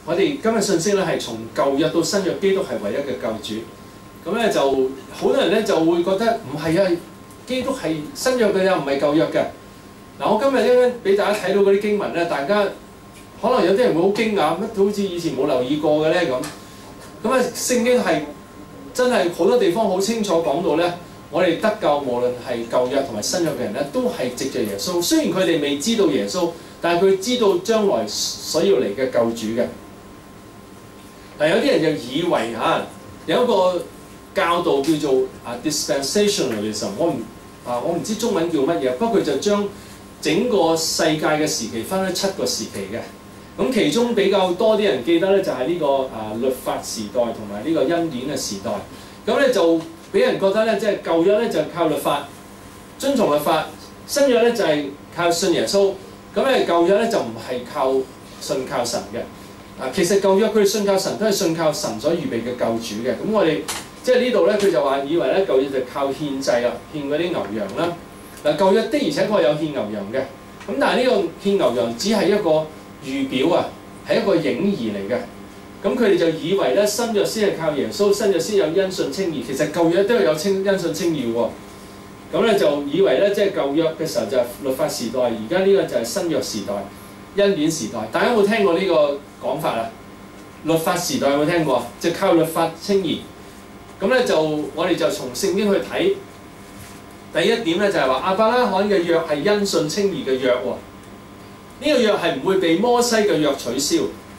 我哋今日信息咧係從舊約到新約，基督係唯一嘅救主。咁咧就好多人咧就會覺得唔係啊，基督係新約嘅又唔係舊約嘅。嗱，我今日咧俾大家睇到嗰啲經文咧，大家可能有啲人會好驚訝，乜好似以前冇留意過嘅咧咁。咁啊，聖經係真係好多地方好清楚講到咧，我哋得救無論係舊約同埋新約嘅人咧，都係藉著耶穌。雖然佢哋未知道耶穌，但係佢知道將來所要嚟嘅救主嘅。但有啲人就以為有一個教導叫做dispensationalism， 我唔知中文叫乜嘢，不過佢就將整個世界嘅時期分咗7個時期嘅。咁其中比較多啲人記得咧，就係呢個律法時代同埋呢個恩典嘅時代。咁咧就俾人覺得咧，即係舊約咧就靠律法遵從律法，新約咧就係靠信耶穌。咁咧舊約咧就唔係信靠神嘅。其實舊約佢哋信靠神都係信靠神所預備嘅救主嘅。咁我哋即係呢度咧，佢就話以為咧舊約就靠獻祭啦，獻嗰啲牛羊啦。嗱，舊約的而且確有獻牛羊嘅。咁但係呢個獻牛羊只係一個預表啊，係一個影兒嚟嘅。咁佢哋就以為咧新約先係靠耶穌，新約先有因信稱義。其實舊約都有因信稱義喎。咁咧就以為咧即係舊約嘅時候就係律法時代，而家呢個就係新約時代、恩典時代。大家有冇聽過呢個講法啊？律法時代有冇聽過？就靠律法稱義。咁咧就我哋就從聖經去睇。第一點咧就係話亞伯拉罕嘅約係因信稱義嘅約喎。呢個約係唔會被摩西嘅約取消。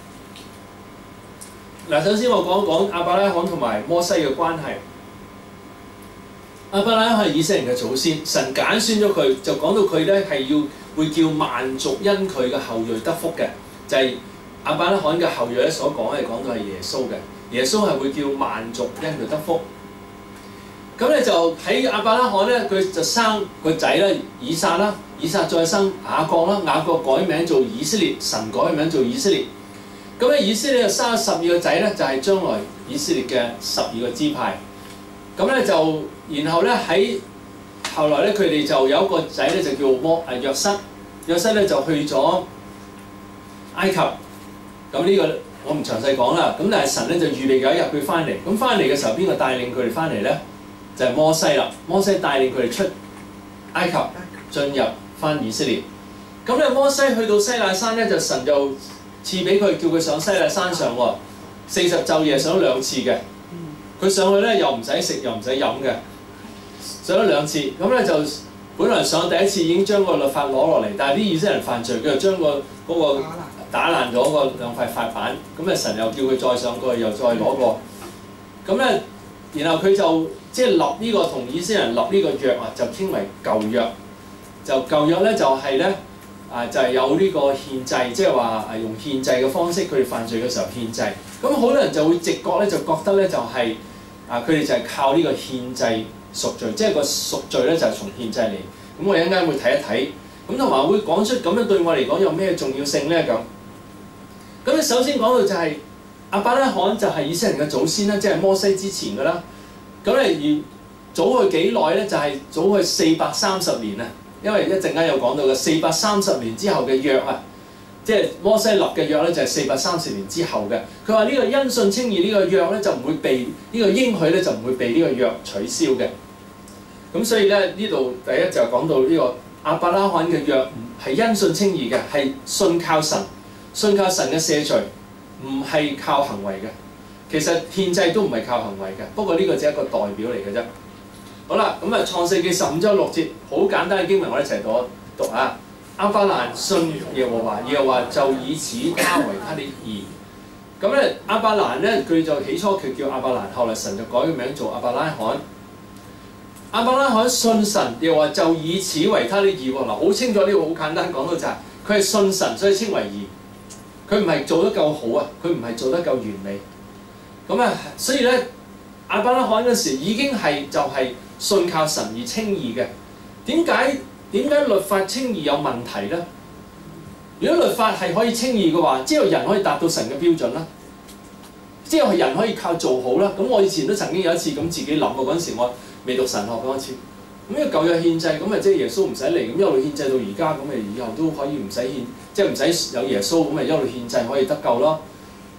嗱，首先我講一講亞伯拉罕同埋摩西嘅關係。亞伯拉罕係以色列人嘅祖先，神揀選咗佢，就講到佢咧係會叫萬族因佢嘅後裔得福嘅，就係亞伯拉罕嘅後裔咧所講係講到係耶穌嘅，耶穌係會叫萬族因佢得福。咁咧就喺亞伯拉罕咧，佢就生個仔咧以撒啦，以撒再生雅各啦，雅各改名做以色列，神改名做以色列。咁咧以色列就生咗12個仔咧，就係將來以色列嘅12個支派。咁咧就然後咧喺後來咧，佢哋就有一個仔咧就叫約瑟，約瑟咧就去咗埃及。咁呢個我唔詳細講啦。咁但係神咧就預備有一日佢翻嚟。咁翻嚟嘅時候，邊個帶領佢哋翻嚟咧？就係摩西啦。摩西帶領佢哋出埃及，進入翻以色列。咁咧摩西去到西奈山咧，就神就賜俾佢，叫佢上西奈山上喎，40晝夜上咗2次嘅。佢上去咧又唔使食又唔使飲嘅，上咗2次。咁咧就本來上第一次已經將個律法攞落嚟，但係啲以色列人犯罪，佢就將嗰個打爛咗個2塊法板。咁啊神又叫佢再上過去，又再攞過。咁咧然後佢就即係立呢個同以色列人立呢個約啊，就稱為舊約。就舊約咧就係咧就係有呢個獻祭，即係話用獻祭嘅方式，佢哋犯罪嘅時候獻祭。咁好多人就會直覺咧，就覺得咧就係佢哋就係靠呢個獻祭贖罪，即係個贖罪咧就係從獻祭嚟。咁我哋一陣間會睇一睇，咁同埋會講出咁樣對我嚟講有咩重要性咧咁。咁你首先講到就係亞伯拉罕就係以色列人嘅祖先啦，即係摩西之前㗎啦。咁咧而早去幾耐咧？就係早去430年啊，因為一陣間有講到嘅430年之後嘅約啊。即係摩西立嘅約咧，就係430年之後嘅。佢話呢個因信稱義呢個約咧，就唔會被呢個應許咧，就唔會被呢個約取消嘅。咁所以咧呢度第一就講到呢個亞伯拉罕嘅約係因信稱義嘅，係信靠神嘅赦罪，唔係靠行為嘅。其實獻祭都唔係靠行為嘅，不過呢個只係一個代表嚟嘅啫。好啦，咁啊創世記15章6節，好簡單嘅經文，我哋一齊讀啊。亞伯蘭信耶和華，耶和華就以此他為他的義。咁咧亞伯蘭咧，佢就起初佢叫亞伯蘭，後來神就改個名做亞伯拉罕。亞伯拉罕信神，耶和華就以此為他的義喎。嗱，好清楚呢個好簡單講到就係佢係信神，所以稱為義。佢唔係做得夠好啊，佢唔係做得夠完美。咁啊，所以咧亞伯拉罕嗰時已經係就係信靠神而稱義嘅。點解律法稱義有問題咧？如果律法係可以稱義嘅話，即係人可以達到神嘅標準啦，即係人可以靠做好啦。咁我以前都曾經有一次咁自己諗過，嗰陣時我未讀神學嗰陣時，咁呢個舊約獻祭，咁咪即係耶穌唔使嚟，咁一路獻祭到而家，咁咪以後都可以唔使獻，即係唔使有耶穌，咁咪一路獻祭可以得救咯。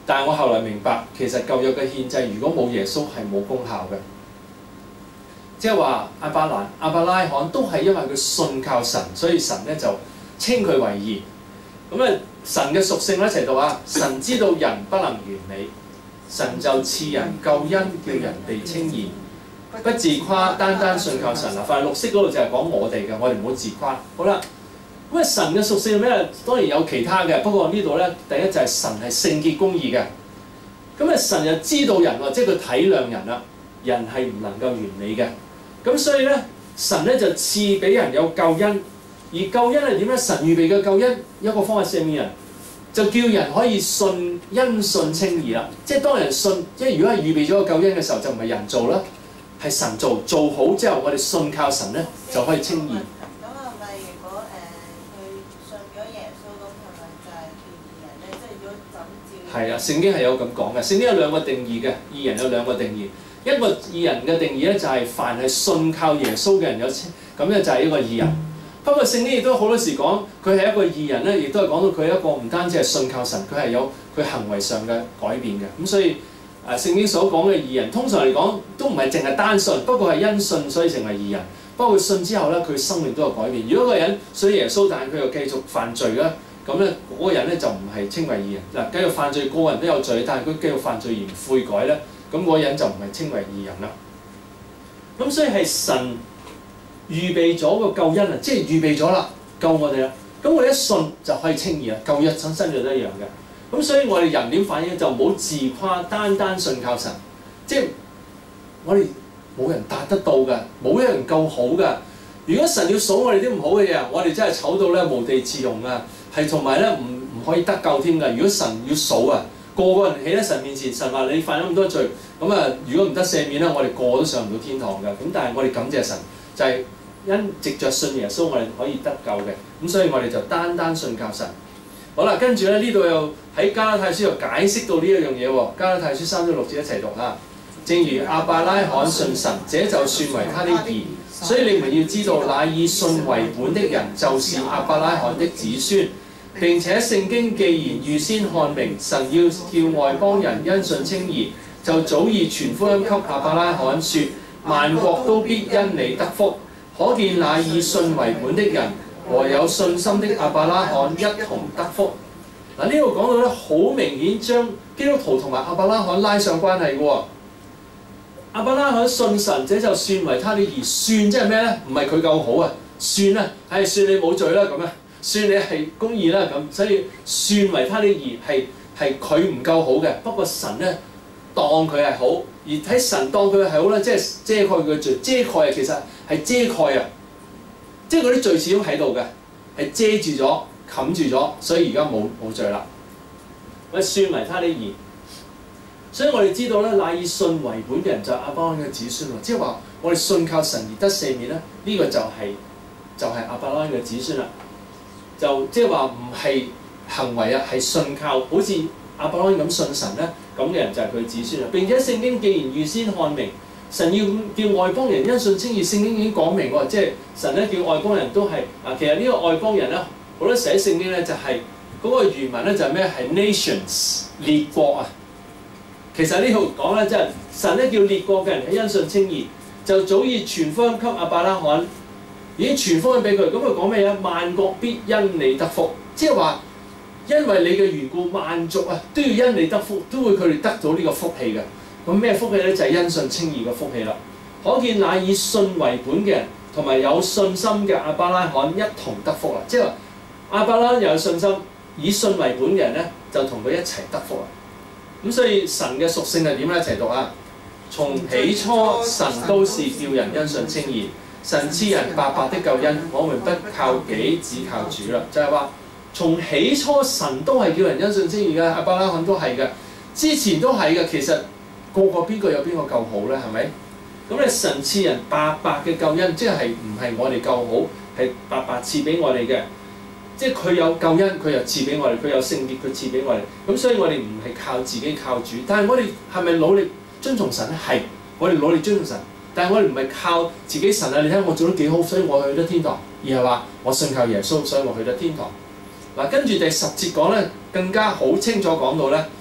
但係我後來明白，其實舊約嘅獻祭如果冇耶穌係冇功效嘅。即係話亞伯拉罕都係因為佢信靠神，所以神咧就稱佢為義。咁啊，神嘅屬性咧一齊讀啊！神知道人不能完美，神就賜人救恩，叫人被稱義，不自誇，單單信靠神。嗱，凡係綠色嗰度就係講我哋嘅，我哋唔好自誇。好啦，咁啊神嘅屬性係咩？當然有其他嘅，不過呢度咧第一就係神係聖潔公義嘅。咁啊神又知道人喎，即係佢體諒人啦，人係唔能夠完美嘅。咁所以咧，神咧就賜俾人有救恩，而救恩係點咧？神預備嘅救恩有一個方法赦免人，就叫人可以因信稱義啦。即係當人信，即係如果係預備咗個救恩嘅時候，就唔係人做啦，係神做好之後，我哋信靠神咧就可以稱義。 咁係咪如果佢信咗耶穌咁，係咪就係叫義人咧？即係如果怎照？係啊，聖經係有咁講嘅。聖經有兩個定義嘅，義人有兩個定義。一個義人嘅定義咧，就係凡係信靠耶穌嘅人有咁咧就係一個義人。不過聖經亦都好多時講佢係一個義人咧，亦都係講到佢一個唔單止係信靠神，佢係有佢行為上嘅改變嘅。咁所以聖經所講嘅義人，通常嚟講都唔係淨係單信，不過係因信所以成為義人。不過佢信之後咧，佢生命都有改變。如果個人信耶穌，但係佢又繼續犯罪咧，咁咧嗰個人咧就唔係稱為義人。嗱，繼續犯罪，個人都有罪，但係佢繼續犯罪而唔悔改咧。咁嗰人就唔係稱為義人啦。咁所以係神預備咗個救恩啊，即係預備咗啦，救我哋啦。咁我哋一信就可以稱義啦。舊約新約都一樣嘅。咁所以我哋人點反應就唔好自誇，單單信靠神。即係我哋冇人達得到㗎，冇一人夠好㗎。如果神要數我哋啲唔好嘅嘢，我哋真係醜到咧無地自容啊！係同埋咧唔可以得救添㗎。如果神要數啊！個個人企喺神面前，神話你犯咗咁多罪，咁啊，如果唔得赦免咧，我哋個個都上唔到天堂嘅。咁但係我哋感謝神，就係因藉着信耶穌，我哋可以得救嘅。咁所以我哋就單單信靠神。好啦，跟住咧呢度又喺加拉太書又解釋到呢一樣嘢喎。加拉太書3章6節一齊讀嚇。正如亞伯拉罕信神，這就算為他的義。所以你們要知道，那以信為本的人，就是亞伯拉罕的子孫。並且聖經既然預先看明，神要叫外邦人因信稱義，就早已傳福音給亞伯拉罕，說萬國都必因你得福。可見那以信為本的人和有信心的亞伯拉罕一同得福。嗱，呢度講到咧，好明顯將基督徒同埋亞伯拉罕拉上關係嘅喎。亞伯拉罕信神，這就算為他的義。算即係咩咧？唔係佢夠好啊，算啊，係算你冇罪啦咁啊。算你係公義啦咁，所以算為他的義係佢唔夠好嘅。不過神咧當佢係好，而喺神當佢係好咧，即係遮蓋佢嘅罪。遮蓋啊，其實係遮蓋啊，即係嗰啲罪始終喺度嘅，係遮住咗、冚住咗，所以而家冇罪啦。我算為他的義，所以我哋知道咧，乃以信為本嘅人就係亞伯拉罕嘅子孫喎。即係話我哋信靠神而得赦免咧，呢個就係亞伯拉罕嘅子孫啦。就即係話唔係行為啊，係信靠，好似亞伯拉罕咁信神咧，咁嘅人就係佢子孫啦。並且聖經既然預先看明，神要叫外邦人因信稱義，聖經已經講明喎，即係神咧叫外邦人都係其實呢個外邦人咧，好多時喺聖經咧就係嗰個原文咧就係咩？係 nations 列國啊。其實呢度講咧，即係神咧叫列國嘅人喺因信稱義，就早已傳福音給亞伯拉罕。已經傳福音俾佢，咁佢講咩啊？萬國必因你得福，即係話因為你嘅緣故，萬族啊都要因你得福，都會佢哋得到呢個福氣嘅。咁咩福氣咧？就係因信稱義嘅福氣啦。可見那以信為本嘅人同埋有信心嘅亞伯拉罕一同得福啦。即係話亞伯拉罕又有信心，以信為本嘅人咧就同佢一齊得福啦。咁所以神嘅屬性係點咧？一齊讀啊！從起初神都是叫人因信稱義。神賜人白白的救恩，我們不靠己，只靠主啦。就係話，從起初神都係叫人因信稱義嘅，亞伯拉罕都係嘅，之前都係嘅。其實邊個有邊個夠好咧？係咪？咁咧神賜人白白嘅救恩，即係唔係我哋夠好，係白白賜俾我哋嘅。即係佢有救恩，佢又賜俾我哋；佢有聖潔，佢賜俾我哋。咁所以我哋唔係靠自己，靠主。但係我哋係咪努力遵從神咧？係，我哋努力遵從神。但係我哋唔係靠自己神啊！你睇我做得幾好，所以我去得天堂。而係話我信靠耶穌，所以我去得天堂。嗱，跟住第10節講咧，更加好清楚講到咧，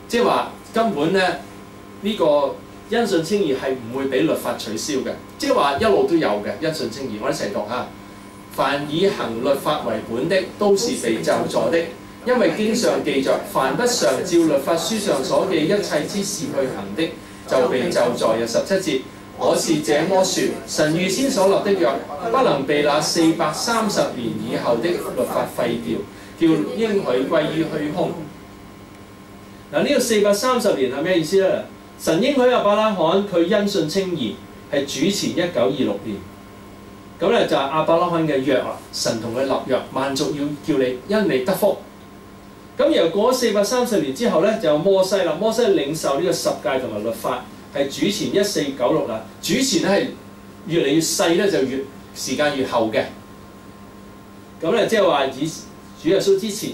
即係話根本咧呢個因信稱義係唔會俾律法取消嘅，即係話一路都有嘅因信稱義。我哋一齊讀下：凡以行律法為本的，都是被咒詛的，因為經上記着：凡不常照律法書上所記一切之事去行的，就被咒詛。有17節。我是這麼說，神預先所立的約，不能被那430年以後的律法廢掉，叫應許歸於虛空。嗱，呢個430年係咩意思咧？神應許亞伯拉罕佢因信稱義係主前1926年，咁咧就係亞伯拉罕嘅約啦。神同佢立約，萬族要叫你因你得福。咁然後過咗430年之後咧，就有摩西啦。摩西領受呢個十誡同埋律法。係主前1496啦，主前咧係越嚟越細咧，就越時間越後嘅。咁咧即係話以主耶穌之前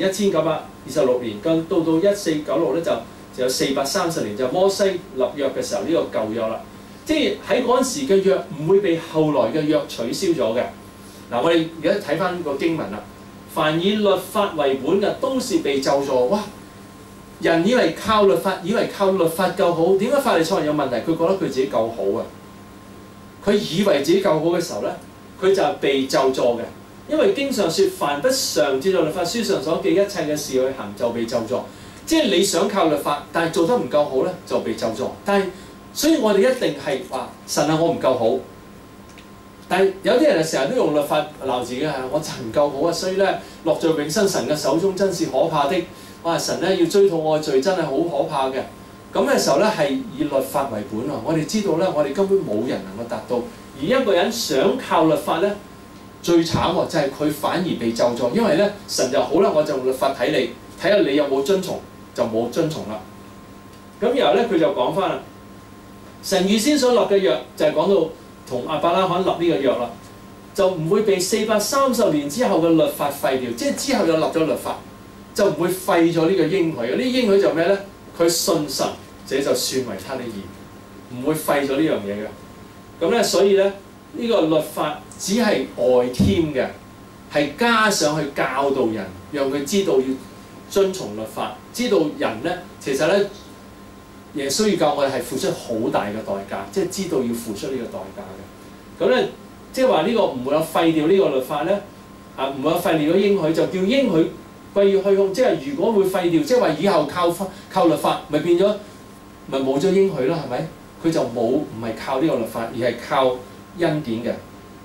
1926年，到1496咧就有430年，就摩西立約嘅時候呢個舊約啦。即係喺嗰陣時嘅約唔會被後來嘅約取消咗嘅。嗱，我哋而家睇翻個經文啦，凡以律法為本嘅都是被咒詛。哇！人以為靠律法夠好，點解法利賽人有問題？佢覺得佢自己夠好啊！佢以為自己夠好嘅時候咧，佢就係被咒詛嘅。因為經上説：凡不常照著律法書上所記一切嘅事去行，就被咒詛。即係你想靠律法，但係做得唔夠好咧，就被咒詛。但係，所以我哋一定係話神啊，我唔夠好。但係有啲人成日都用律法鬧自己啊，我就唔夠好啊，所以咧落在永生神嘅手中真是可怕的。哇！神咧要追討我嘅罪真係好可怕嘅。咁嘅時候咧係以律法為本啊！我哋知道咧，我哋根本冇人能夠達到。而一個人想靠律法咧，最慘喎就係佢反而被咒詛，因為咧神就好啦，我就用律法睇你，睇下你有冇遵從，就冇遵從啦。咁然後咧佢就講翻啦，神預先所立嘅約就係講到同亞伯拉罕立呢個約啦，就唔會被430年之後嘅律法廢掉，即係之後又立咗律法。就唔會廢咗呢個應許嘅，呢應許就咩咧？佢信神，這就算為他的義，唔會廢咗呢樣嘢嘅。咁咧，所以咧呢個律法只係外添嘅，係加上去教導人，讓佢知道要遵從律法，知道人咧其實咧耶穌要教我哋係付出好大嘅代價，即係知道要付出呢個代價嘅。咁咧即係話呢個唔會有廢掉呢個律法咧，唔會有廢掉咗應許，就叫應許歸於虛空。即係如果會廢掉，即係話以後靠律法，咪變咗咪冇咗應許啦？係咪？佢就冇唔係靠呢個律法，而係靠恩典嘅。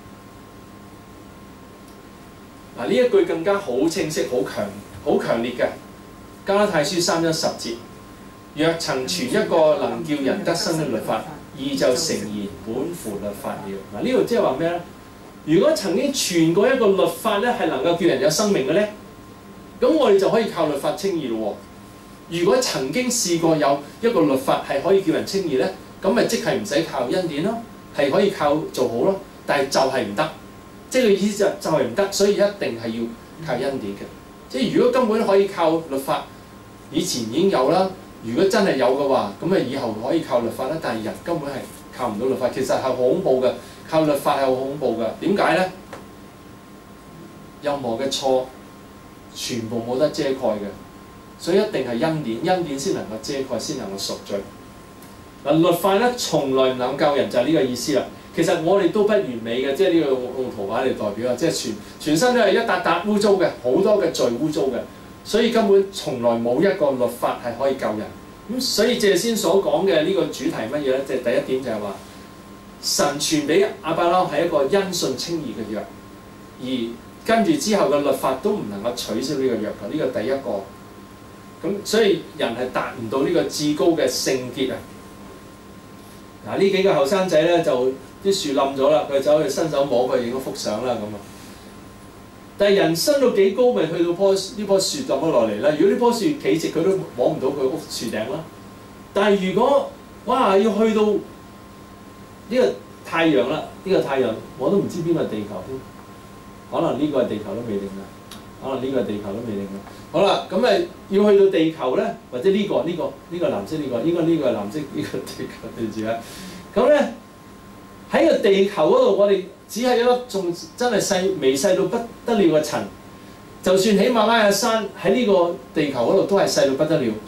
嗱，呢一句更加好清晰、好強烈嘅。加拉太書3章10節，若曾傳一個能叫人得生的律法，義就誠然，本乎律法了。嗱，呢度即係話咩咧？如果曾經傳過一個律法咧，係能夠叫人有生命嘅咧，咁我哋就可以靠律法稱義咯。如果曾經試過有一個律法係可以叫人稱義咧，咁咪即係唔使靠恩典咯，係可以靠做好咯。但係就係唔得，即係佢意思就係唔得，所以一定係要靠恩典嘅。即係如果根本可以靠律法，以前已經有啦。如果真係有嘅話，咁啊以後可以靠律法啦。但係人根本係靠唔到律法，其實係好恐怖嘅。靠律法係好恐怖嘅。點解咧？任何嘅錯，全部冇得遮蓋嘅，所以一定係恩典，恩典先能夠遮蓋，先能夠贖罪。嗱，律法咧從來唔能夠救人，就係呢個意思啦。其實我哋都不完美嘅，即係呢個用圖畫嚟代表啊，即係全身都係一笪笪污糟嘅，好多嘅罪污糟嘅，所以根本從來冇一個律法係可以救人。咁所以謝先所講嘅呢個主題乜嘢咧？即係第一點就係話，神傳俾亞伯拉罕係一個因信稱義嘅約，而跟住之後嘅律法都唔能夠取消呢個約嘅，呢個第一個。咁所以人係達唔到呢個至高嘅聖潔啊！嗱，呢幾個後生仔咧就啲樹冧咗啦，佢走去伸手摸佢影咗幅相啦咁啊！但係人伸到幾高，咪去到呢棵樹冧咗落嚟啦。如果呢棵樹企直，佢都摸唔到佢屋樹頂啦。但係如果哇要去到呢個太陽啦，呢個太陽我都唔知邊個係地球添，可能呢個係地球都未定啦，可能呢個係地球都未定啦。好啦，咁咪要去到地球咧，或者呢個藍色呢個，應該呢個係藍色呢個地球對住啦。咁咧喺個地球嗰度，我哋只係一粒仲真係微細到不得了嘅塵。就算喜馬拉雅山喺呢個地球嗰度都係細到不得了，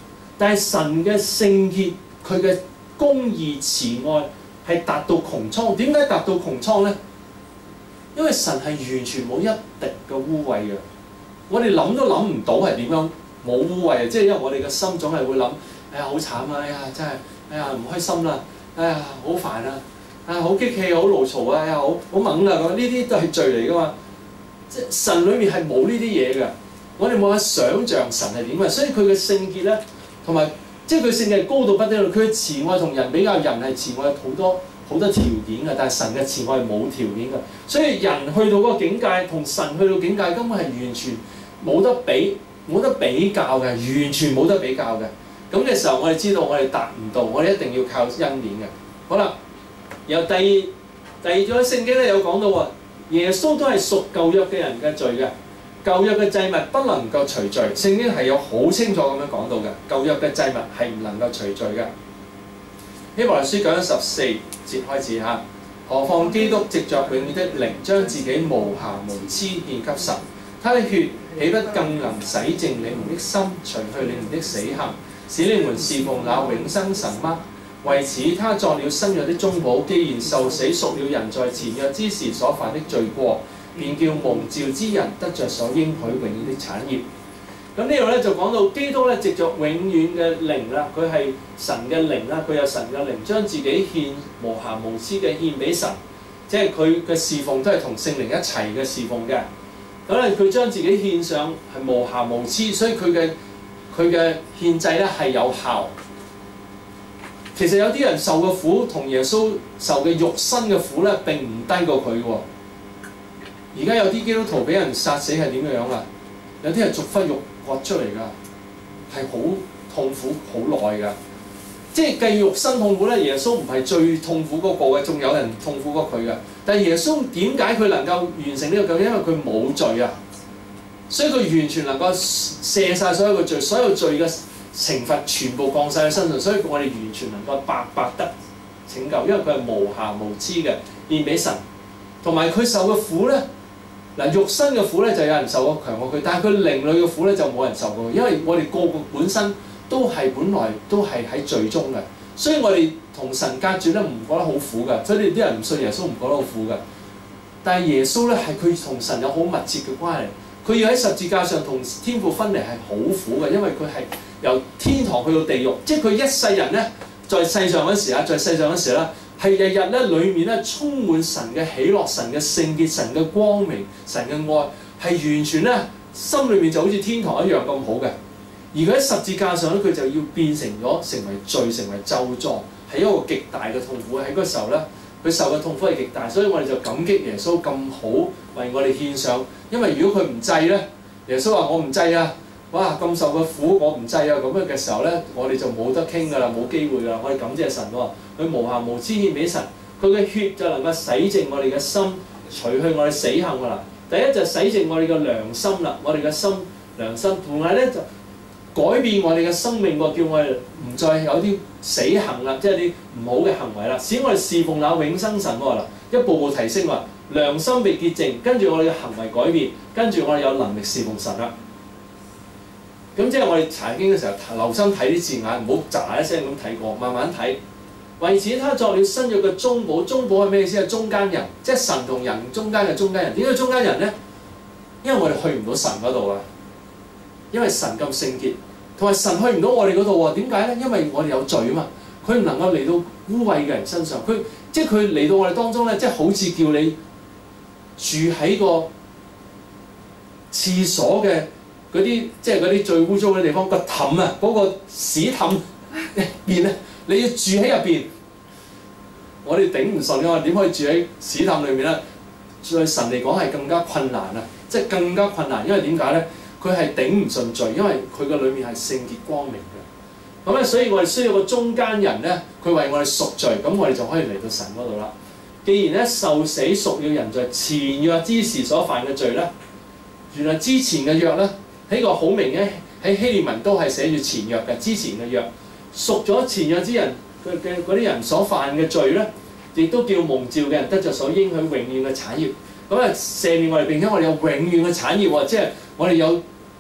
但係神嘅聖潔，佢嘅公義慈愛係達到穹蒼。點解達到穹蒼咧？因為神係完全冇一滴嘅污穢嘅。我哋諗都諗唔到係點樣冇污穢啊！即係因為我哋嘅心總係會諗，哎呀好慘啊！哎呀真係，哎呀唔開心啦！哎呀好煩啊！哎呀好激氣，好怒嘈啊！哎呀好猛啊！咁呢啲都係罪嚟噶嘛。即係神裏面係冇呢啲嘢嘅。我哋冇法想像神係點嘅，所以佢嘅聖潔咧，同埋即係佢聖潔高到不得了。佢嘅慈愛同人比較，人係慈愛好多條件嘅，但係神嘅慈愛係冇條件嘅。所以人去到嗰個境界，同神去到境界根本係完全冇得比較嘅，完全冇得比較嘅。咁嘅時候，我哋知道我哋達唔到，我哋一定要靠恩典嘅。好啦，由第二咗聖經咧有講到喎，耶穌都係贖舊約嘅人嘅罪嘅。舊約嘅祭物不能夠除罪，聖經係有好清楚咁樣講到嘅。舊約嘅祭物係唔能夠除罪嘅。希伯來書講咗14節開始嚇，何況基督藉着永遠的靈，將自己無瑕無疵獻給神，他的血豈不更能洗淨你們的心，除去你們的死行，使你們侍奉那永生神嗎？為此，他作了新約的中保，既然受死贖了人在前約之時所犯的罪過，便叫蒙召之人得着所應許永遠的產業。咁呢度咧就講到基督咧藉着永遠嘅靈啦，佢係神嘅靈啦，佢有神嘅靈，將自己獻無瑕無疵嘅獻俾神，即係佢嘅侍奉都係同聖靈一齊嘅侍奉嘅。咁咧佢將自己獻上係無瑕無疵，所以佢嘅獻祭咧係有效。其實有啲人受嘅苦同耶穌受嘅肉身嘅苦咧並唔低過佢喎。而家有啲基督徒俾人殺死係點樣啊？有啲係逐忽肉割出嚟㗎，係好痛苦好耐㗎。即係計肉身痛苦咧，耶穌唔係最痛苦嗰個嘅，仲有人痛苦過佢㗎。但係耶穌點解佢能夠完成呢個救恩？因為佢冇罪啊，所以佢完全能夠卸晒所有嘅罪，所有罪嘅懲罰全部降晒喺身上，所以我哋完全能夠白白得拯救，因為佢係無瑕無疵嘅獻俾神，同埋佢受嘅苦咧。嗱，肉身嘅苦咧就有人受過強過佢，但係佢靈裏嘅苦咧就冇人受過，因為我哋個個本身本來都係喺罪中嘅，所以我哋同神隔絕咧唔覺得好苦㗎，所以啲人唔信耶穌唔覺得好苦㗎。但係耶穌咧係佢同神有好密切嘅關係，佢要喺十字架上同天父分離係好苦嘅，因為佢係由天堂去到地獄，即係佢一世人咧在世上嗰時啦。係日日咧，裡面咧充滿神嘅喜樂、神嘅聖潔、神嘅光明、神嘅愛，係完全咧心裏面就好似天堂一樣咁好嘅。而佢喺十字架上咧，佢就要變成咗成為罪、成為咒詛，係一個極大嘅痛苦。喺嗰時候咧，佢受嘅痛苦係極大，所以我哋就感激耶穌咁好為我哋獻上。因為如果佢唔制咧，耶穌話我唔制啊！哇，咁受嘅苦我唔制啊！咁樣嘅時候咧，我哋就冇得傾㗎啦，冇機會㗎啦。我哋感謝神喎，佢無瑕無疵獻俾神，佢嘅血就能夠洗淨我哋嘅心，除去我哋死行㗎啦。第一就洗淨我哋嘅良心啦，我哋嘅心良心，同埋咧就改變我哋嘅生命喎，叫我哋唔再有啲死行啦，即係啲唔好嘅行為啦，使我哋侍奉那永生神喎啦，一步步提升喎，良心被潔淨，跟住我哋嘅行為改變，跟住我哋有能力侍奉神啦。咁即係我哋查經嘅時候，留心睇啲字眼，唔好喳一聲咁睇過，慢慢睇。為此，他作了新約嘅中保。中保係咩意思？係中間人，即係神同人中間嘅中間人。點解中間人咧？因為我哋去唔到神嗰度啊。因為神咁聖潔，同埋神去唔到我哋嗰度喎。點解咧？因為我哋有罪啊嘛。佢唔能夠嚟到污穢嘅人身上。佢嚟到我哋當中咧，即係好似叫你住喺個廁所嘅。嗰啲即係嗰啲最污糟嘅地方，個氹啊，嗰個屎氹入邊咧，你要住喺入邊，我哋頂唔順嘅話，點可以住喺屎氹裏面咧？對神嚟講係更加困難啊！即係更加困難，因為點解咧？佢係頂唔順罪，因為佢嘅裏面係聖潔光明嘅。咁咧，所以我哋需要個中間人咧，佢為我哋贖罪，咁我哋就可以嚟到神嗰度啦。既然咧受死贖了人在前約之時所犯嘅罪咧，原來之前嘅約咧。呢個好明嘅喺希臘文都係寫住前約嘅，之前嘅約贖咗前約之人嘅嗰啲人所犯嘅罪咧，亦都叫蒙召嘅人得着所應許永遠嘅產業。咁啊，赦免我哋，並且我哋有永遠嘅產業喎，即係我哋有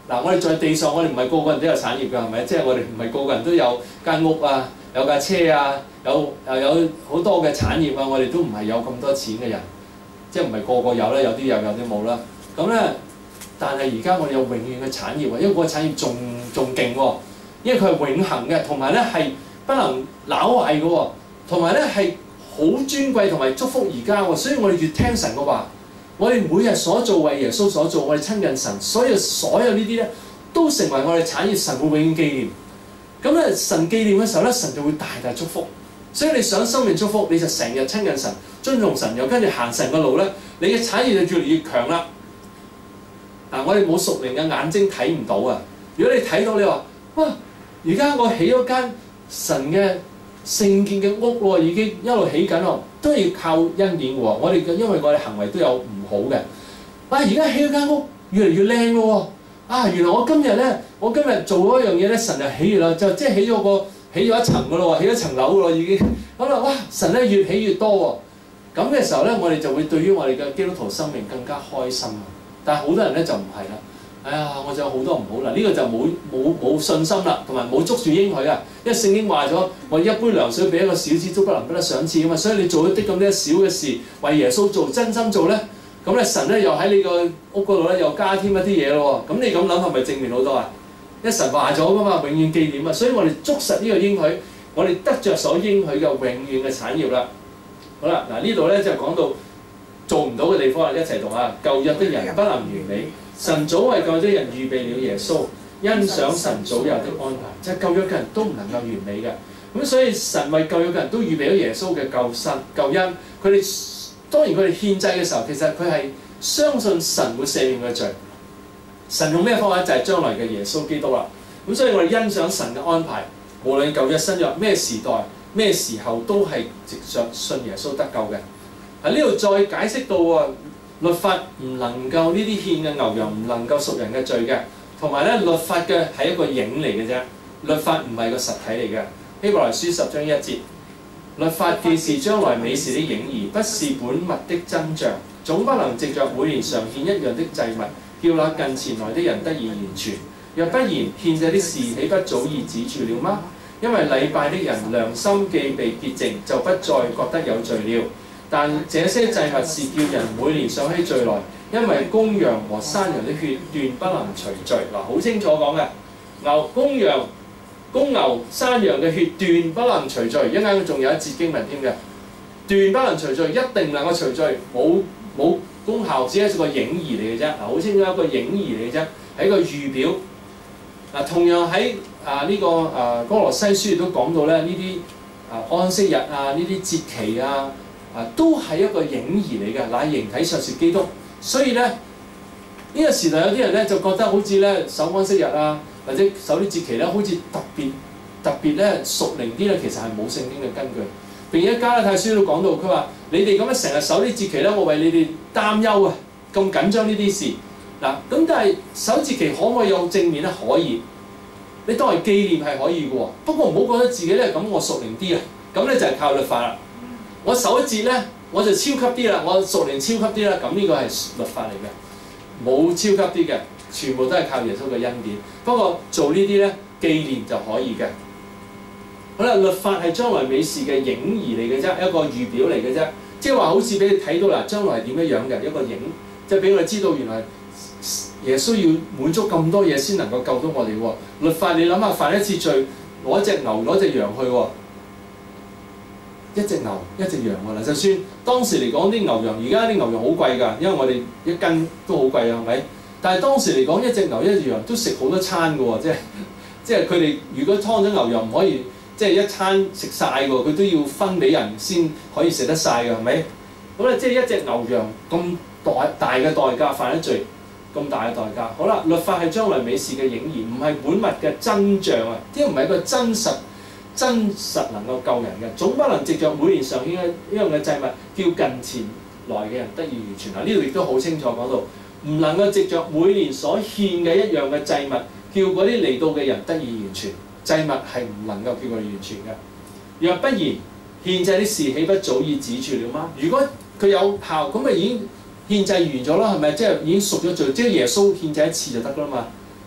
嗱，我哋在地上，我哋唔係個個人都有產業㗎，係咪？即係我哋唔係個個人都有間屋啊，有架車啊，有好多嘅產業啊，我哋都唔係有咁多錢嘅人，即係唔係個個有咧，有啲有，有啲冇啦。咁咧，但係而家我哋有永遠嘅產業啊，因為嗰個產業仲勁喎，因為佢係永恆嘅，同埋咧係不能朽壞嘅喎，同埋咧係好尊貴同埋祝福而家喎，所以我哋越聽神嘅話。我哋每日所做為耶穌所做，我哋親近神，所有呢啲咧都成為我哋產業，神會永遠紀念。咁咧，神紀念嘅時候咧，神就會大大祝福。所以你想生命祝福，你就成日親近神、尊重神，又跟住行神嘅路咧，你嘅產業就越嚟越強啦。嗱，我哋冇屬靈嘅眼睛睇唔到啊！如果你睇到，你話哇，而家我起咗間神嘅聖潔嘅屋喎，已經一路起緊咯，都係要靠恩典喎。我哋因為我哋行為都有唔好嘅，而家起咗間屋越嚟越靚咯喎。原來我今日做咗一樣嘢咧，神就喜悅啦，就即係起咗一層噶咯喎，起咗層樓噶咯已經。咁啦，哇！神咧越起越多喎。咁嘅時候咧，我哋就會對於我哋嘅基督徒生命更加開心啊。但係好多人咧就唔係啦。我就有好多唔好啦，呢個就冇信心啦，同埋冇捉住應許啊！因為聖經話咗，我一杯涼水俾一個小子都不能俾得賞賜啊嘛，所以你做一啲咁啲小嘅事，為耶穌做，真心做咧，咁咧神咧又喺你個屋嗰度咧又加添一啲嘢咯喎，咁你咁諗係咪正面好多啊？因為神話咗噶嘛，永遠紀念啊，所以我哋捉實呢個應許，我哋得着所應許嘅永遠嘅產業啦。好啦，嗱呢度咧就講到做唔到嘅地方啦，一齊讀啊！舊約的人不能完美。神早為舊約的人預備了耶穌，欣賞神早有的安排，即係舊約嘅人都唔能夠完美嘅。咁所以神為舊約嘅人都預備咗耶穌嘅救恩。佢哋當然佢哋獻祭嘅時候，其實佢係相信神會赦免佢嘅罪。神用咩方法就係將來嘅耶穌基督啦。咁所以我哋欣賞神嘅安排，無論舊約新約咩時代咩時候都係藉著信耶穌得救嘅。喺呢度再解釋到喎。律法唔能夠呢啲獻嘅牛羊唔能夠贖人嘅罪嘅，同埋咧律法嘅係一個影嚟嘅啫，律法唔係個實體嚟嘅。希伯來書10章1節，律法既是將來美事的影兒，不是本物的真像，總不能藉着每年常獻一樣的祭物，叫那近前來的人得以完全。若不然，獻祭的事豈不早已止住了嗎？因為禮拜的人良心既被潔淨，就不再覺得有罪了。但這些祭物是叫人每年想起罪來，因為公羊和山羊的血斷不能除罪。嗱，好清楚講嘅，公牛、山羊嘅血斷不能除罪。一陣仲有一節經文添嘅，斷不能除罪，一定能夠除罪，冇功效，只係一個影兒嚟嘅啫。嗱，好清楚一個影兒嚟嘅啫，係一個預表。嗱，同樣喺哥羅西書亦都講到咧，呢啲安息日啊，呢啲節期啊。都係一個影兒嚟嘅，乃形體上是基督。所以咧，呢個時代有啲人咧就覺得好似咧守安息日啊，或者守啲節期咧，好似特別咧屬靈啲咧，其實係冇聖經嘅根據。並且加拉太書都講到，佢話你哋咁樣成日守啲節期咧，我為你哋擔憂啊，咁緊張呢啲事。嗱，咁但係守節期可唔可以有正面咧？可以，你當係紀念係可以嘅喎。不過唔好覺得自己咧咁我屬靈啲啊，咁咧就係靠律法啦。我守一節咧，我就超級啲啦，我屬靈超級啲啦，咁呢個係律法嚟嘅，冇超級啲嘅，全部都係靠耶穌嘅恩典。不過做呢啲咧紀念就可以嘅。好啦，律法係將來美事嘅影兒嚟嘅啫，一個預表嚟嘅啫，即係話好似俾你睇到嗱，將來係點樣樣嘅一個影，即係俾我哋知道原來耶穌要滿足咁多嘢先能夠救到我哋喎。律法你諗下，犯一次罪攞一隻牛攞隻羊去喎。一隻牛一隻羊喎啦，就算當時嚟講啲牛羊，而家啲牛羊好貴㗎，因為我哋一斤都好貴啊，係咪？但係當時嚟講，一隻牛一隻羊都食好多餐㗎喎，即係佢哋如果劏咗牛羊唔可以即係一餐食晒㗎喎，佢都要分俾人先可以食得晒㗎，係咪？咁咧即係一隻牛羊咁大嘅代價犯咗罪，咁大嘅代價。好啦，律法係將來美事嘅影兒，唔係本物嘅真像啊，即係唔係一個真實能夠救人嘅，總不能藉着每年常獻一樣嘅祭物，叫近前來嘅人得以完全。嗱，呢度亦都好清楚講到，唔能夠藉着每年所獻嘅一樣嘅祭物，叫嗰啲嚟到嘅人得以完全。祭物係唔能夠叫佢哋完全嘅。若不然，獻祭啲事豈不早已止住了嗎？如果佢有效，咁咪已經獻祭完咗啦，係咪？即係已經贖咗罪，即係耶穌獻祭一次就得㗎啦嘛。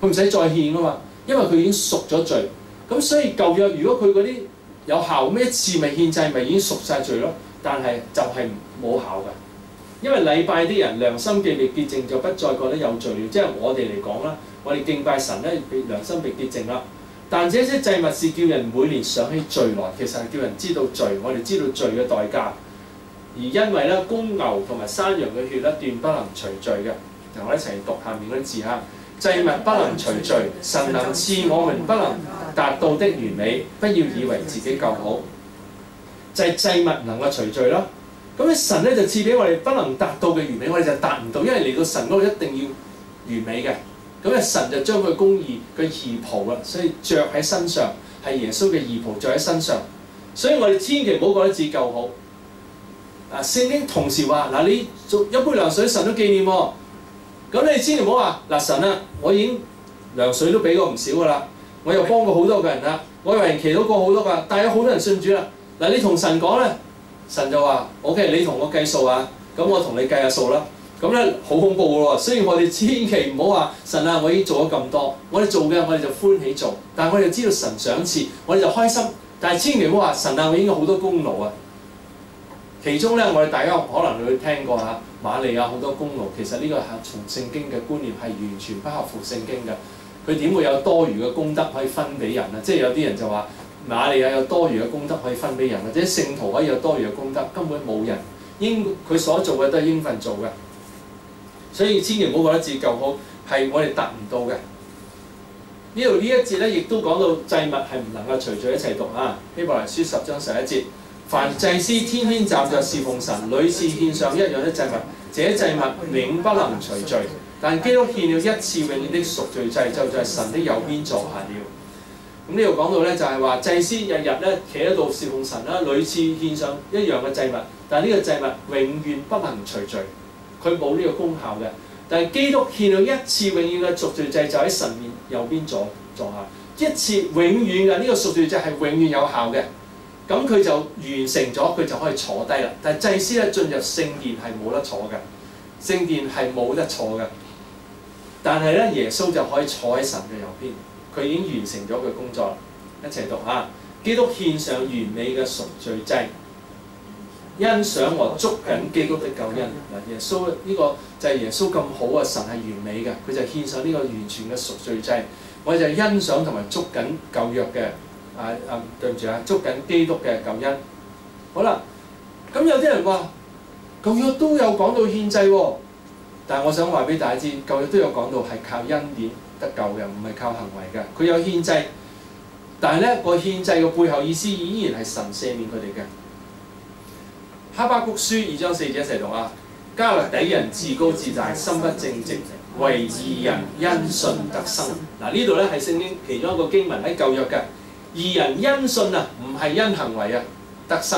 佢唔使再獻噶嘛，因為佢已經贖咗罪。咁所以舊約如果佢嗰啲有效，咁一次咪獻祭咪已經贖晒罪咯。但係就係冇效㗎，因為禮拜啲人良心既被潔淨，就不再覺得有罪了。即係我哋嚟講啦，我哋敬拜神咧，良心被潔淨啦。但這些祭物是叫人每年想起罪來，其實係叫人知道罪，我哋知道罪嘅代價。而因為咧，公牛同埋山羊嘅血咧，斷不能除罪嘅。嗱，我一齊讀下面嗰啲字嚇。祭物不能除罪，神能賜我們不能達到的完美，不要以為自己夠好。就係祭物能夠除罪啦。咁神咧就賜俾我哋不能達到嘅完美，我哋就達唔到，因為嚟到神嗰度一定要完美嘅。咁咧神就將佢公義嘅義袍啦，所以着喺身上係耶穌嘅義袍着喺身上。所以我哋千祈唔好覺得自己夠好。聖經同時話嗱，你做一杯涼水，神都紀念喎。咁你千祈唔好話嗱，神啊，我已經涼水都俾過唔少㗎啦，我又幫過好多個人啦，我為人祈禱過好多㗎，但係有好多人信主啦。嗱，你同神講咧，神就話 ：OK， 你同我計數啊，咁我同你計下數啦。咁咧好恐怖喎，所以我哋千祈唔好話神啊，我已經做咗咁多，我哋做嘅我哋就歡喜做，但係我哋知道神賞賜，我哋就開心。但係千祈唔好話神啊，我已經有好多功勞啊。其中咧，我哋大家可能會聽過嚇瑪利亞好多功勞，其實呢個係從聖經嘅觀念係完全不合乎聖經嘅。佢點會有多餘嘅功德可以分俾人啊？即係有啲人就話瑪利亞有多餘嘅功德可以分俾人，或者聖徒可以有多餘嘅功德，根本冇人佢所做嘅都係應份做嘅。所以千祈唔好覺得自己夠好，係我哋達唔到嘅。呢度呢一節咧，亦都講到祭物係唔能夠隨罪一齊讀啊。希伯來書10章11節。凡祭司天天站着侍奉神，屢次獻上一樣的祭物，這祭物永不能除罪。但基督獻了一次永遠的贖罪祭，就在神的右邊坐下了。咁呢度講到咧，就係話祭司日日咧企喺度侍奉神啦，屢次獻上一樣嘅祭物，但係呢個祭物永遠不能除罪，佢冇呢個功效嘅。但係基督獻了一次永遠嘅贖罪祭，就喺神面右邊坐下，一次永遠嘅呢個贖罪祭係永遠有效嘅。咁佢就完成咗，佢就可以坐低啦。但係祭司咧進入聖殿係冇得坐嘅，聖殿係冇得坐嘅。但係咧，耶穌就可以坐喺神嘅右邊，佢已經完成咗佢工作啦。一齊讀下：基督獻上完美嘅贖罪祭，欣賞和捉緊基督的救恩。嗱，耶穌呢個就係耶穌咁好啊！神係完美嘅，佢就獻上呢個完全嘅贖罪祭。我哋就欣賞同埋捉緊舊約嘅。對唔住啊，捉緊基督嘅救恩。好啦，咁有啲人話舊約都有講到獻祭喎，但係我想話俾大家知，舊約都有講到係靠恩典得救嘅，唔係靠行為嘅。佢有獻祭，但係咧個獻祭嘅背後意思依然係神赦免佢哋嘅。哈巴谷書2章4節一齊讀啊！迦勒底人自高自大，心不正直，惟義人因信得生。嗱，呢度咧係聖經其中一個經文喺舊約嘅。義人因信啊，唔係因行為啊，得生。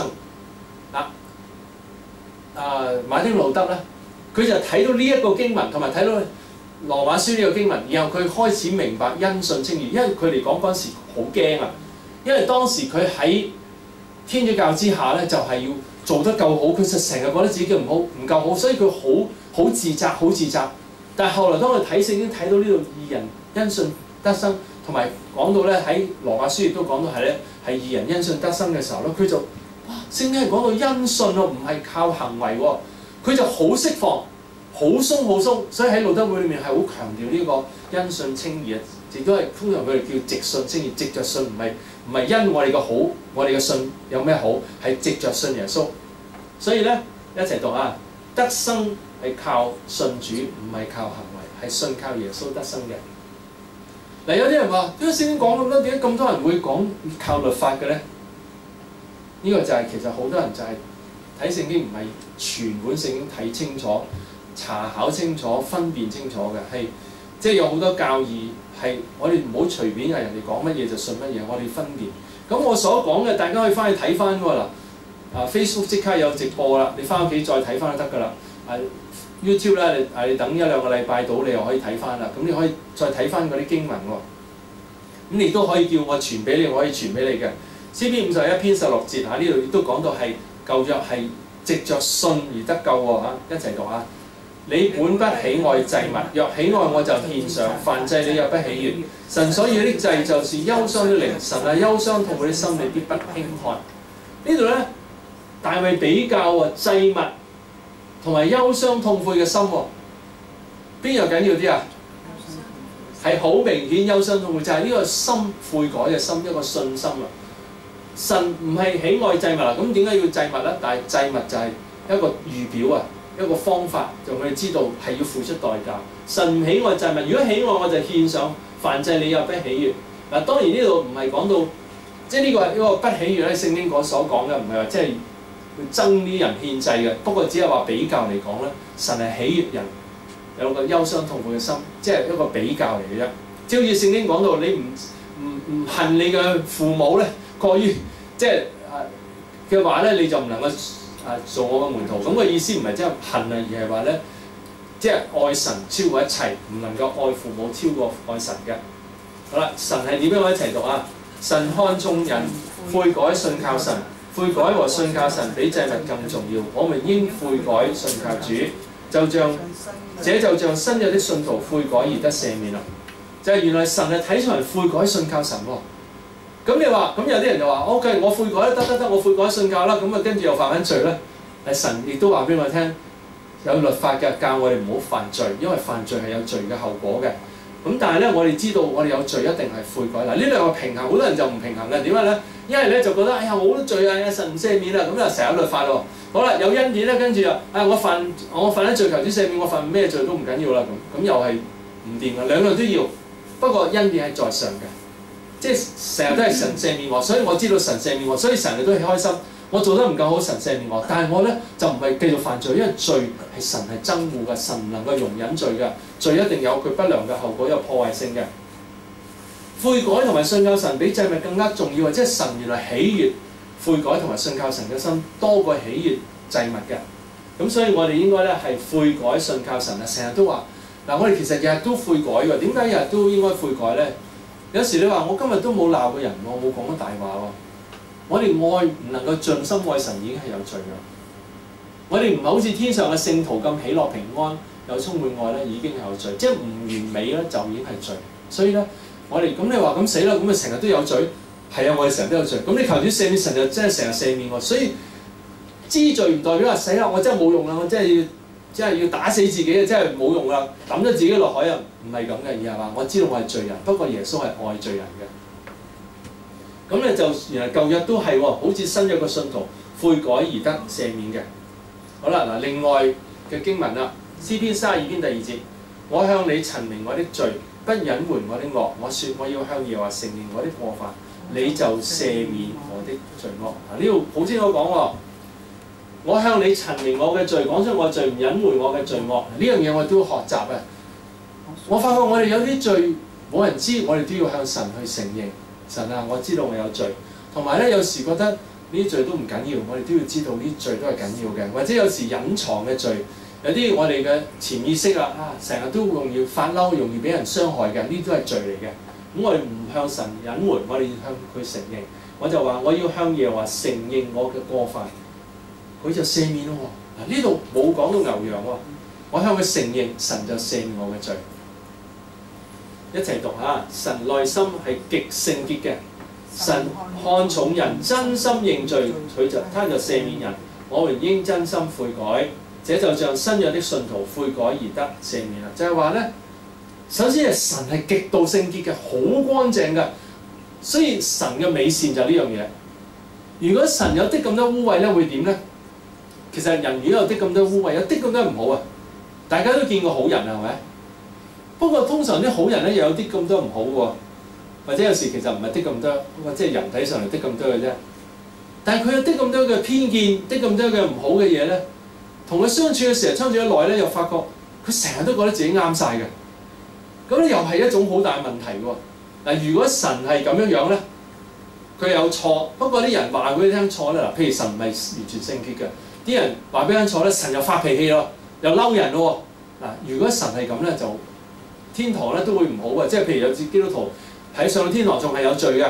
馬丁路德咧，佢就睇到呢一個經文，同埋睇到羅馬書呢個經文，然後佢開始明白因信稱義，因為佢嚟講嗰陣時好驚啊，因為當時佢喺天主教之下咧，就係要做得夠好，佢就成日覺得自己唔夠好，所以佢好自責。但係後來當佢睇聖經睇到呢度義人因信得生。同埋講到咧喺羅馬書亦都講到係咧係義人因信得生嘅時候咧，佢就哇聖經係講到因信喎，唔係靠行為喎，佢就好釋放，好鬆，所以喺路德會裏面係好強調呢個因信稱義啊，亦都係通常佢哋叫藉信稱義，藉着信唔係因我哋嘅好，我哋嘅信有咩好，係藉着信耶穌。所以咧一齊讀啊，得生係靠信主，唔係靠行為，係信靠耶穌得生嘅。嗱，有啲人話點解聖經講咁多，點解咁多人會講靠律法嘅咧？呢個就係其實好多人就係睇聖經唔係全本聖經睇清楚、查考清楚、分辨清楚嘅，係即係有好多教義係我哋唔好隨便係人哋講乜嘢就信乜嘢，我哋分辨。咁我所講嘅大家可以翻去睇翻喎嗱，Facebook 即刻有直播啦，你翻屋企再睇翻都得㗎啦。YouTube 咧，你等1-2個禮拜到，你又可以睇翻啦。咁你可以再睇翻嗰啲經文喎。咁你都可以叫我傳俾你，我可以傳俾你嘅。詩篇51篇16節嚇，呢度亦都講到係舊約係藉着信而得救喎嚇，一齊讀啊！ 你本不喜愛祭物，若喜愛我就獻上。燔祭你又不喜悅。神所要的祭就是憂傷的靈。神啊，憂傷痛苦的心你必不輕看。呢度咧，大衛比較啊祭物同埋憂傷痛悔嘅心喎，邊樣緊要啲啊？係好明顯憂傷痛悔，就係呢個心悔改嘅心，一個信心啊！神唔係喜愛祭物啦，咁點解要祭物咧？但係祭物就係一個預表啊，一個方法，就佢哋知道係要付出代價。神唔喜愛祭物，如果喜愛我就獻上，燔祭你又不喜悅。嗱，當然呢度唔係講到，即係呢個不喜悅咧，聖經所講嘅唔係話即係會憎啲人獻祭嘅，不過只係話比較嚟講咧，神係喜悅人有個憂傷痛苦嘅心，即係一個比較嚟嘅啫。即係好似聖經講到，你唔恨你嘅父母咧，過於即係嘅話咧，你就唔能夠做我嘅門徒。咁嘅意思唔係即係恨啊，而係話咧，即係愛神超過一切，唔能夠愛父母超過愛神嘅。好啦，神係點樣？我一齊讀啊！神看重人悔改信靠神，悔改和信靠神比祭物更重要。我們應悔改信靠主，就像新約的信徒悔改而得赦免啦。就係原來神係睇重人悔改信靠神喎。咁你話，咁有啲人就話：OK，我悔改得，我悔改信靠啦。咁啊，跟住又犯緊罪咧。係神亦都話俾我聽，有律法嘅教我哋唔好犯罪，因為犯罪係有罪嘅後果嘅。咁但係咧，我哋知道我哋有罪一定係悔改。嗱，呢兩個平衡，好多人就唔平衡嘅。點解咧？因為咧就覺得，哎呀，我好多罪啊，神唔赦免啦，咁就成日有律法咯。好啦，有恩典咧，跟住又，我犯咗罪求主赦免，我犯咩罪都唔緊要啦。咁又係唔掂嘅，兩樣都要。不過恩典係在上嘅，即係成日都係神赦免我，所以我知道神赦免我，所以成日都係開心。我做得唔夠好，神赦免我，但係我咧就唔係繼續犯罪，因為罪係神係憎惡嘅，神唔能夠容忍罪嘅，罪一定有佢不良嘅後果，有破壞性嘅。悔改同埋信靠神比祭物更加重要啊！即係神原來喜悅悔改同埋信靠神嘅心多過喜悅祭物嘅。咁所以我哋應該咧係悔改信靠神啊！成日都話嗱，我哋其實日日都悔改㗎，點解日日都應該悔改咧？有時你話我今日都冇鬧過人，我冇講過大話喎。我哋愛唔能夠盡心愛神已經係有罪㗎。我哋唔係好似天上嘅聖徒咁喜樂平安又充滿愛咧，已經係有罪。即係唔完美咧就已經係罪。所以咧，我哋咁你話咁死啦，咁咪成日都有罪？係啊，我哋成日都有罪。咁你求主赦免，神就真係成日赦免我。所以知罪唔代表話死啦，我真係冇用啦，我真係要打死自己啊！真係冇用啦，抌咗自己落海啊！唔係咁嘅，而係話我知道我係罪人，不過耶穌係愛罪人嘅。咁咧就原來舊約都係喎，好似新約嘅信徒悔改而得赦免嘅。好啦，嗱，另外嘅經文啦，詩篇32篇第2節，我向你陳明我的罪，不隱瞞我的惡。我說我要向耶和華承認我的過犯，你就赦免我的罪惡。嗱，呢度好清楚講喎，我向你陳明我嘅罪，講出我罪，唔隱瞞我嘅罪惡。呢樣嘢我都要學習啊！我發覺我哋有啲罪冇人知，我哋都要向神去承認。神啊，我知道我有罪，同埋咧有時覺得呢啲罪都唔緊要，我哋都要知道呢啲罪都係緊要嘅。或者有時隱藏嘅罪，有啲我哋嘅潛意識成日都容易發嬲，容易俾人傷害嘅，呢啲都係罪嚟嘅。咁我哋唔向神隱瞞，我哋要向佢承認。我就話我要向耶和華承認我嘅過犯，佢就赦免咯。嗱，呢度冇講到牛羊喎，我向佢承認，神就赦免我嘅罪。一齊讀下，神內心係極聖潔嘅，神看重人真心認罪，他就赦免人。我們應真心悔改，這就像新約的信徒悔改而得赦免啦。就係話咧，首先係神係極度聖潔嘅，好乾淨嘅，所以神嘅美善就係呢樣嘢。如果神有啲咁多污穢咧，會點咧？其實人如果有啲咁多污穢，有啲咁多唔好啊，大家都見過好人啊，係咪？不過通常啲好人咧又有啲咁多唔好喎，或者有時其實唔係啲咁多，即係人體上嚟啲咁多嘅啫。但係佢有啲咁多嘅偏見，啲咁多嘅唔好嘅嘢咧，同佢相處嘅時候相處得耐咧，又發覺佢成日都覺得自己啱晒嘅。咁咧又係一種好大嘅問題喎。嗱，如果神係咁樣樣咧，佢有錯，不過啲人話佢聽錯咧，嗱，譬如神唔係完全聖潔嘅，啲人話俾佢聽錯咧，神又發脾氣咯，又嬲人咯。嗱，如果神係咁咧，就天堂咧都會唔好嘅，即係譬如有啲基督徒喺上到天堂仲係有罪嘅，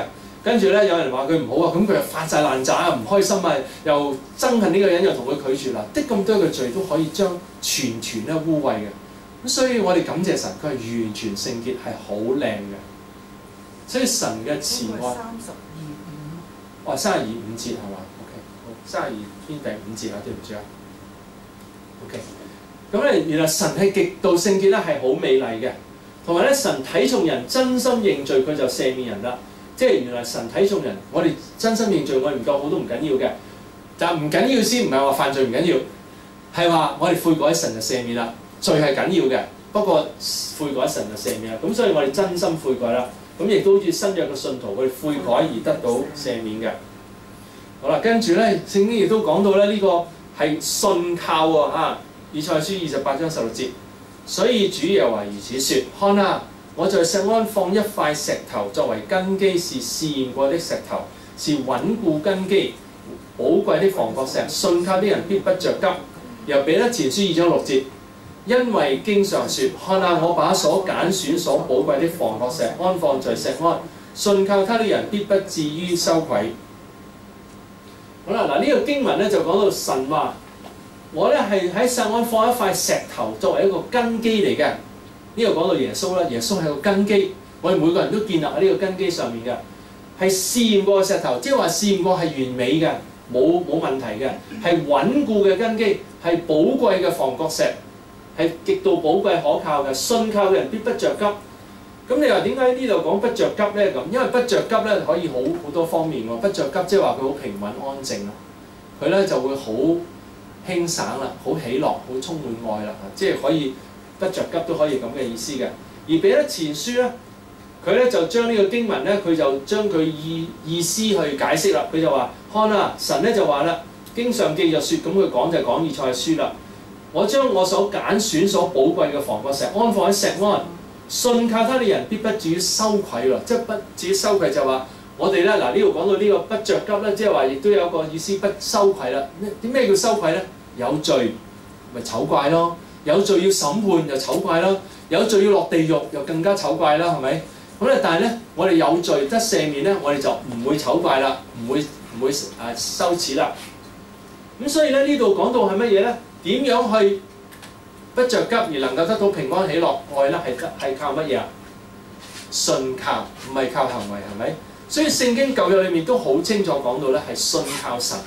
跟住咧有人話佢唔好啊，咁佢又發晒爛渣啊，唔開心啊，又憎恨呢個人，又同佢拒絕啦，的咁多嘅罪都可以將全團咧污穢嘅。咁所以我哋感謝神，佢係完全聖潔，係好靚嘅。所以神嘅慈愛。 32:5。 哦，32:5節係嘛 ？OK， 好，32篇第5節啊，對唔住啊。OK， 咁咧原來神係極度聖潔咧，係好美麗嘅。同埋咧，神睇重人真心認罪，佢就赦免人啦。即係原來神睇重人，我哋真心認罪，我哋唔夠好都唔緊要嘅。但唔緊要先，唔係話犯罪唔緊要，係話我哋悔改神就赦免啦。罪係緊要嘅，不過悔改神就赦免啦。咁所以我哋真心悔改啦。咁亦都好似新約嘅信徒，佢哋悔改而得到赦免嘅。好啦，跟住咧，聖經亦都講到咧，呢個係信靠喎嚇。以賽亞書28章16節。所以主耶和華如此説：看啊，我在錫安放一塊石頭作為根基，是試驗過的石頭，是穩固根基、寶貴的房角石。信靠的人必不着急。又彼得前書2章6節，因為經上説：看啊，我把所揀選、所寶貴的房角石安放在錫安，信靠他的人必不至於羞愧。好啦，嗱呢個經文咧就講到神話。我咧係喺錫安放一塊石頭作為一個根基嚟嘅，呢個講到耶穌啦，耶穌係個根基，我哋每個人都建立喺呢個根基上面嘅，係試驗過嘅石頭，即係話試驗過係完美嘅，冇問題嘅，係穩固嘅根基，係寶貴嘅房角石，係極度寶貴可靠嘅，信靠嘅人必不着急。咁你話點解呢度講不着急咧？咁因為不着急咧可以好多方面喎，不着急即係話佢好平穩安靜啦，佢咧就會好輕省啦，好喜樂，好充滿愛啦，即係可以不着急都可以咁嘅意思嘅。而彼得前書咧，佢咧就將呢個經文咧，佢就將佢意思去解釋啦。佢就話：看啊，神咧就話啦，經上記著説，咁佢講就講以賽亞書啦。我將我所揀選、所寶貴嘅房角石安放喺錫安，信靠他的人必不至於羞愧喎。即係不至於羞愧就話我哋咧嗱呢度講到呢個不着急咧，即係話亦都有個意思不羞愧啦。啲咩叫羞愧咧？有罪咪醜怪咯，有罪要審判就醜怪咯，有罪要落地獄又更加醜怪啦，係咪？咁咧，但係咧，我哋有罪得赦免咧，我哋就唔會醜怪啦，唔會羞恥啦。咁所以咧呢度講到係乜嘢咧？點樣去不着急而能夠得到平安喜樂愛咧？係靠乜嘢啊？信靠，唔係靠行為，係咪？所以聖經舊約裏面都好清楚講到咧，係信靠神。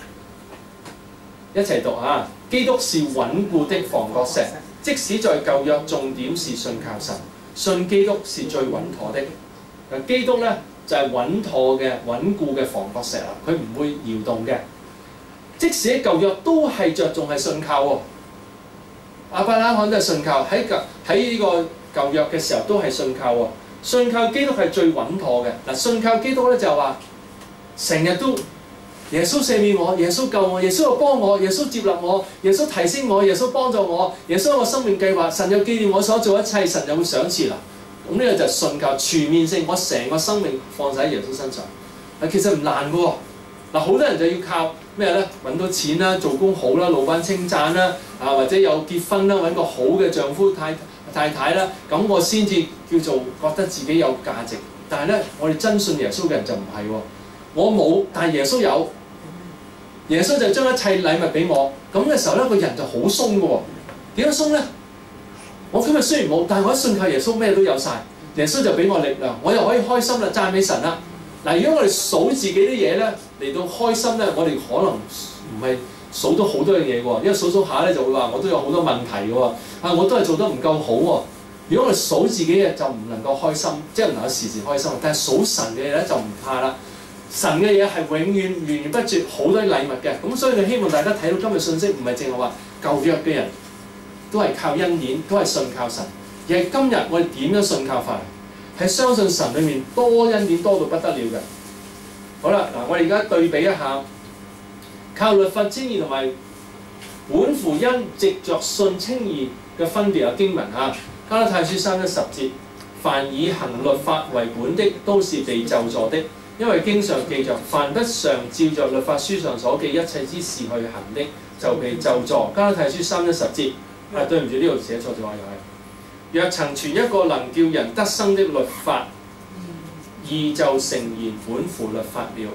一齊讀嚇，基督是穩固的房角石，即使在舊約重點是信靠神，信基督是最穩妥的。基督咧就係穩妥嘅、穩固嘅房角石啦，佢唔會搖動嘅。即使喺舊約都係着重係信靠喎，亞伯拉罕都係信靠，喺呢個舊約嘅時候都係信靠喎。信靠基督係最穩妥嘅。嗱，信靠基督咧就話成日都。耶穌赦免我，耶穌救我，耶穌又幫我，耶穌接納我，耶穌提升我，耶穌幫助我，耶穌有個生命計劃，神又紀念我所做一切，神又會賞賜啦。咁呢個就係信靠全面性，我成個生命放晒喺耶穌身上。其實唔難嘅喎。嗱，好多人就要靠咩咧？揾到錢啦，做工好啦，老闆稱讚啦，或者有結婚啦，揾個好嘅丈夫太太啦，咁我先至叫做覺得自己有價值。但係咧，我哋真信耶穌嘅人就唔係喎。我冇，但係耶穌有。耶穌就將一切禮物俾我，咁嘅時候咧，個人就好鬆嘅喎。點樣鬆咧？我今日雖然冇，但係我一信靠耶穌，咩都有晒。耶穌就俾我力量，我又可以開心啦，讚美神啦。嗱，如果我哋數自己啲嘢咧，嚟到開心咧，我哋可能唔係數到好多樣嘢喎，因為數下咧就會話我都有好多問題嘅喎，我都係做得唔夠好喎。如果我哋數自己嘅就唔能夠開心，即係唔能夠時時開心。但係數神嘅嘢咧就唔怕啦。神嘅嘢係永遠源源不絕，好多禮物嘅。咁所以我希望大家睇到今日信息，唔係淨係話舊約嘅人都係靠恩典，都係信靠神，而係今日我哋點樣信靠法？係相信神裏面多恩典多到不得了嘅。好啦，嗱，我哋而家對比一下，靠律法稱義同埋本乎恩藉着信稱義嘅分別有經文嚇。加拉太書3章10節，凡以行律法為本的，都是被咒詛的。因為經上記着，凡不常照着律法書上所記一切之事去行的，就被咒詛。加拉太書3章10節，對唔住，呢度寫錯咗又係。若曾傳一個能叫人得生的律法， 義就誠然本乎律法了。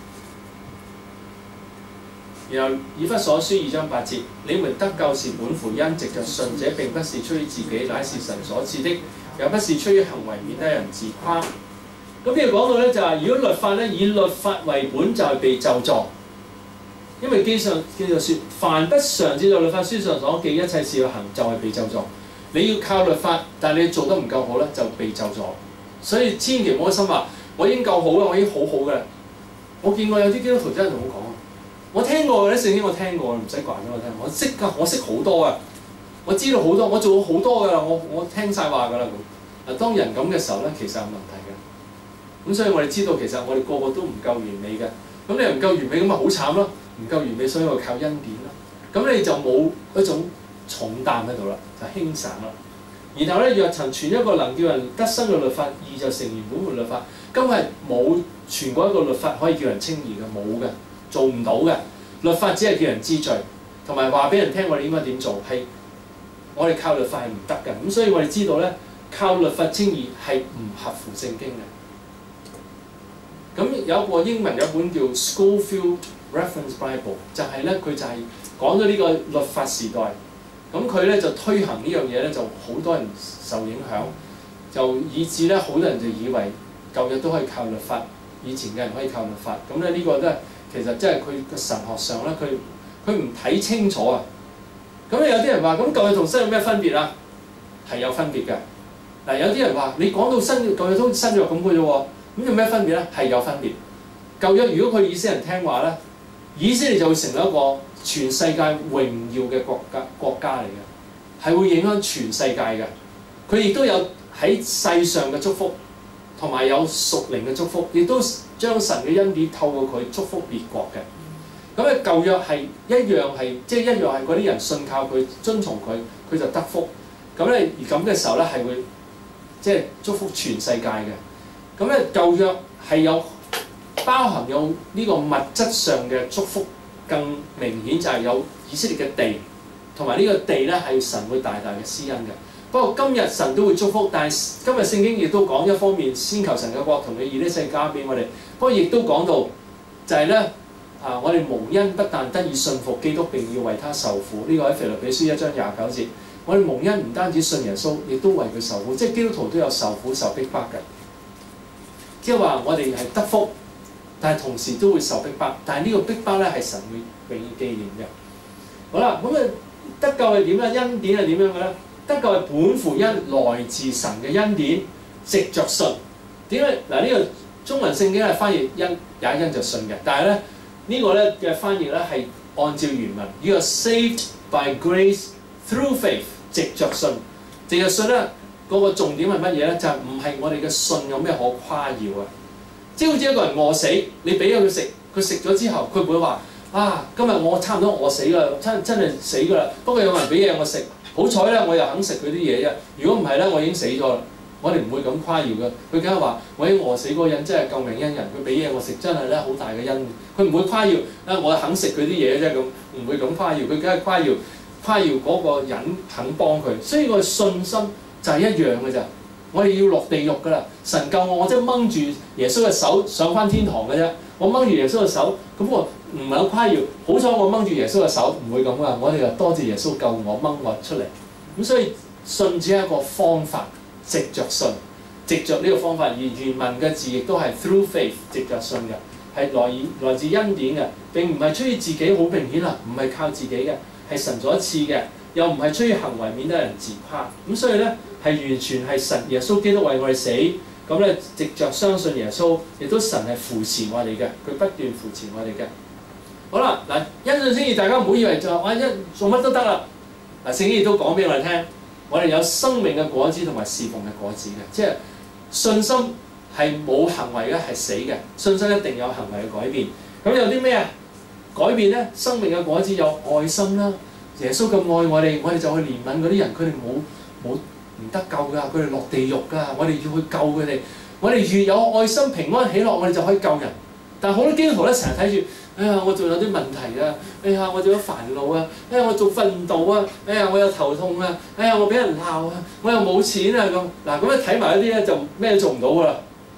然後以弗所書2章8節，你們得救是本乎恩，藉着信，這並不是出於自己，乃是神所賜的，也不是出於行為，免得人自誇。咁呢度講到咧就係、是，如果律法咧以律法為本，就係被咒詛。因為經上叫做説，凡不常照律法書上所記一切事去行，就係被咒詛。你要靠律法，但係你做得唔夠好咧，就被咒詛。所以千祈唔好心話，我已經夠好啦，我已經好好嘅啦。我見過有啲基督徒真係同我講，我聽過嗰啲聖經，我聽過，唔使講俾我聽。我識㗎，我識好多啊，我知道好多，我做過好多㗎啦，我聽晒話㗎啦咁。嗱，當人咁嘅時候咧，其實有問題嘅。咁所以我哋知道，其實我哋個個都唔夠完美嘅。咁你唔夠完美，咁咪好慘咯。唔夠完美，所以我靠恩典咯。咁你就冇一種重擔喺度啦，就輕省啦。然後咧，若曾傳一個能叫人得生嘅律法，義就誠然本乎律法。今日冇傳過一個律法可以叫人稱義嘅，冇嘅，做唔到嘅。律法只係叫人知罪，同埋話俾人聽我哋應該點做，係我哋靠律法係唔得嘅。咁所以我哋知道咧，靠律法稱義係唔合乎聖經嘅。咁有一個英文有一本叫 Scofield Reference Bible， 就係咧佢就係講咗呢個律法時代。咁佢咧就推行呢樣嘢咧，就好多人受影響，就以致咧好多人就以為舊約都可以靠律法，以前嘅人可以靠律法。咁咧呢個咧其實即係佢嘅神學上咧，佢唔睇清楚啊。咁有啲人話：咁舊約同新約有咩分別啊？係有分別嘅。嗱，有啲人話：你講到新約舊約都新約咁嘅啫喎，咁有咩分別咧？係有分別。舊約如果佢以色列人聽話咧，以色列就會成為一個全世界榮耀嘅國家嚟嘅，係會影響全世界嘅。佢亦都有喺世上嘅祝福，同埋有屬靈嘅祝福，亦都將神嘅恩典透過佢祝福列國嘅。咁咧舊約係一樣係，即係一樣係嗰啲人信靠佢、遵從佢，佢就得福。咁咧而咁嘅時候咧係會即係祝福全世界嘅。咁咧舊約係有包含有呢個物質上嘅祝福。更明顯就係有以色列嘅地，同埋呢個地咧係神會大大嘅施恩嘅。不過今日神都會祝福，但係今日聖經亦都講一方面先求神嘅國同佢義呢世加俾我哋。不過亦都講到就係咧我哋蒙恩不但得以信服基督，並要為他受苦。呢、這個喺腓立比書1章29節，我哋蒙恩唔單止信耶穌，亦都為佢受苦。即係基督徒都有受苦受逼迫嘅，即係話我哋係得福。但係同時都會受逼迫，但係呢個逼迫咧係神會永遠紀念嘅。好啦，咁啊得救係點咧？恩典係點樣嘅咧？得救係本乎恩，來自神嘅恩典，藉着信。點解嗱？呢個中文聖經係翻譯恩也因着信嘅，但係咧呢個咧嘅翻譯咧係按照原文，呢個 saved by grace through faith， 藉着信。藉着信咧嗰個重點係乜嘢咧？就係唔係我哋嘅信有咩可誇耀啊？即係好似一個人餓死，你俾咗佢食，佢食咗之後，佢唔會話啊，今日我差唔多餓死啦，真係死㗎啦。不過有人俾嘢我食，好彩咧，我又肯食佢啲嘢啫。如果唔係咧，我已經死咗啦。我哋唔會咁誇耀嘅。佢梗係話我已經餓死嗰個人真係救命恩人，佢俾嘢我食真係咧好大嘅恩。佢唔會誇耀啊，我肯食佢啲嘢啫咁，唔會咁誇耀。佢梗係誇耀嗰個人肯幫佢。所以個信心就係一樣嘅咋。我哋要落地獄㗎啦！神救我，我即係掹住耶穌嘅手上返天堂嘅啫。我掹住耶穌嘅手，咁我唔係好誇耀。好彩我掹住耶穌嘅手，唔會咁㗎。我哋就多謝耶穌救我，掹我出嚟。咁所以信只係一個方法，藉着信，藉着呢個方法。而原文嘅字亦都係 through faith， 藉着信嘅，係來自恩典嘅，並唔係出於自己，好明顯啦，唔係靠自己嘅，係神所賜嘅，又唔係出於行為，免得人自誇。咁所以咧。係完全係神耶穌基督為我哋死，咁咧藉着相信耶穌，亦都神係扶持我哋嘅，佢不斷扶持我哋嘅。好啦，嗱，因信稱義，大家唔好以為就話做乜都得啦。嗱，聖經亦都講俾我哋聽，我哋有生命嘅果子同埋侍奉嘅果子嘅，即係信心係冇行為嘅係死嘅，信心一定有行為嘅改變。咁有啲咩啊改變咧？生命嘅果子有愛心啦，耶穌咁愛我哋，我哋就去憐憫嗰啲人，佢哋冇唔得救㗎，佢哋落地獄㗎，我哋要去救佢哋。我哋越有愛心、平安、喜樂，我哋就可以救人。但係好多基督徒咧，成日睇住，哎呀，我仲有啲問題啊，哎呀，我仲有煩惱啊，哎呀，我仲瞓唔到啊，哎呀，我有頭痛啊，哎呀，我俾人鬧啊，我又冇錢啊咁。嗱，咁樣睇埋嗰啲咧，就咩都做唔到㗎啦。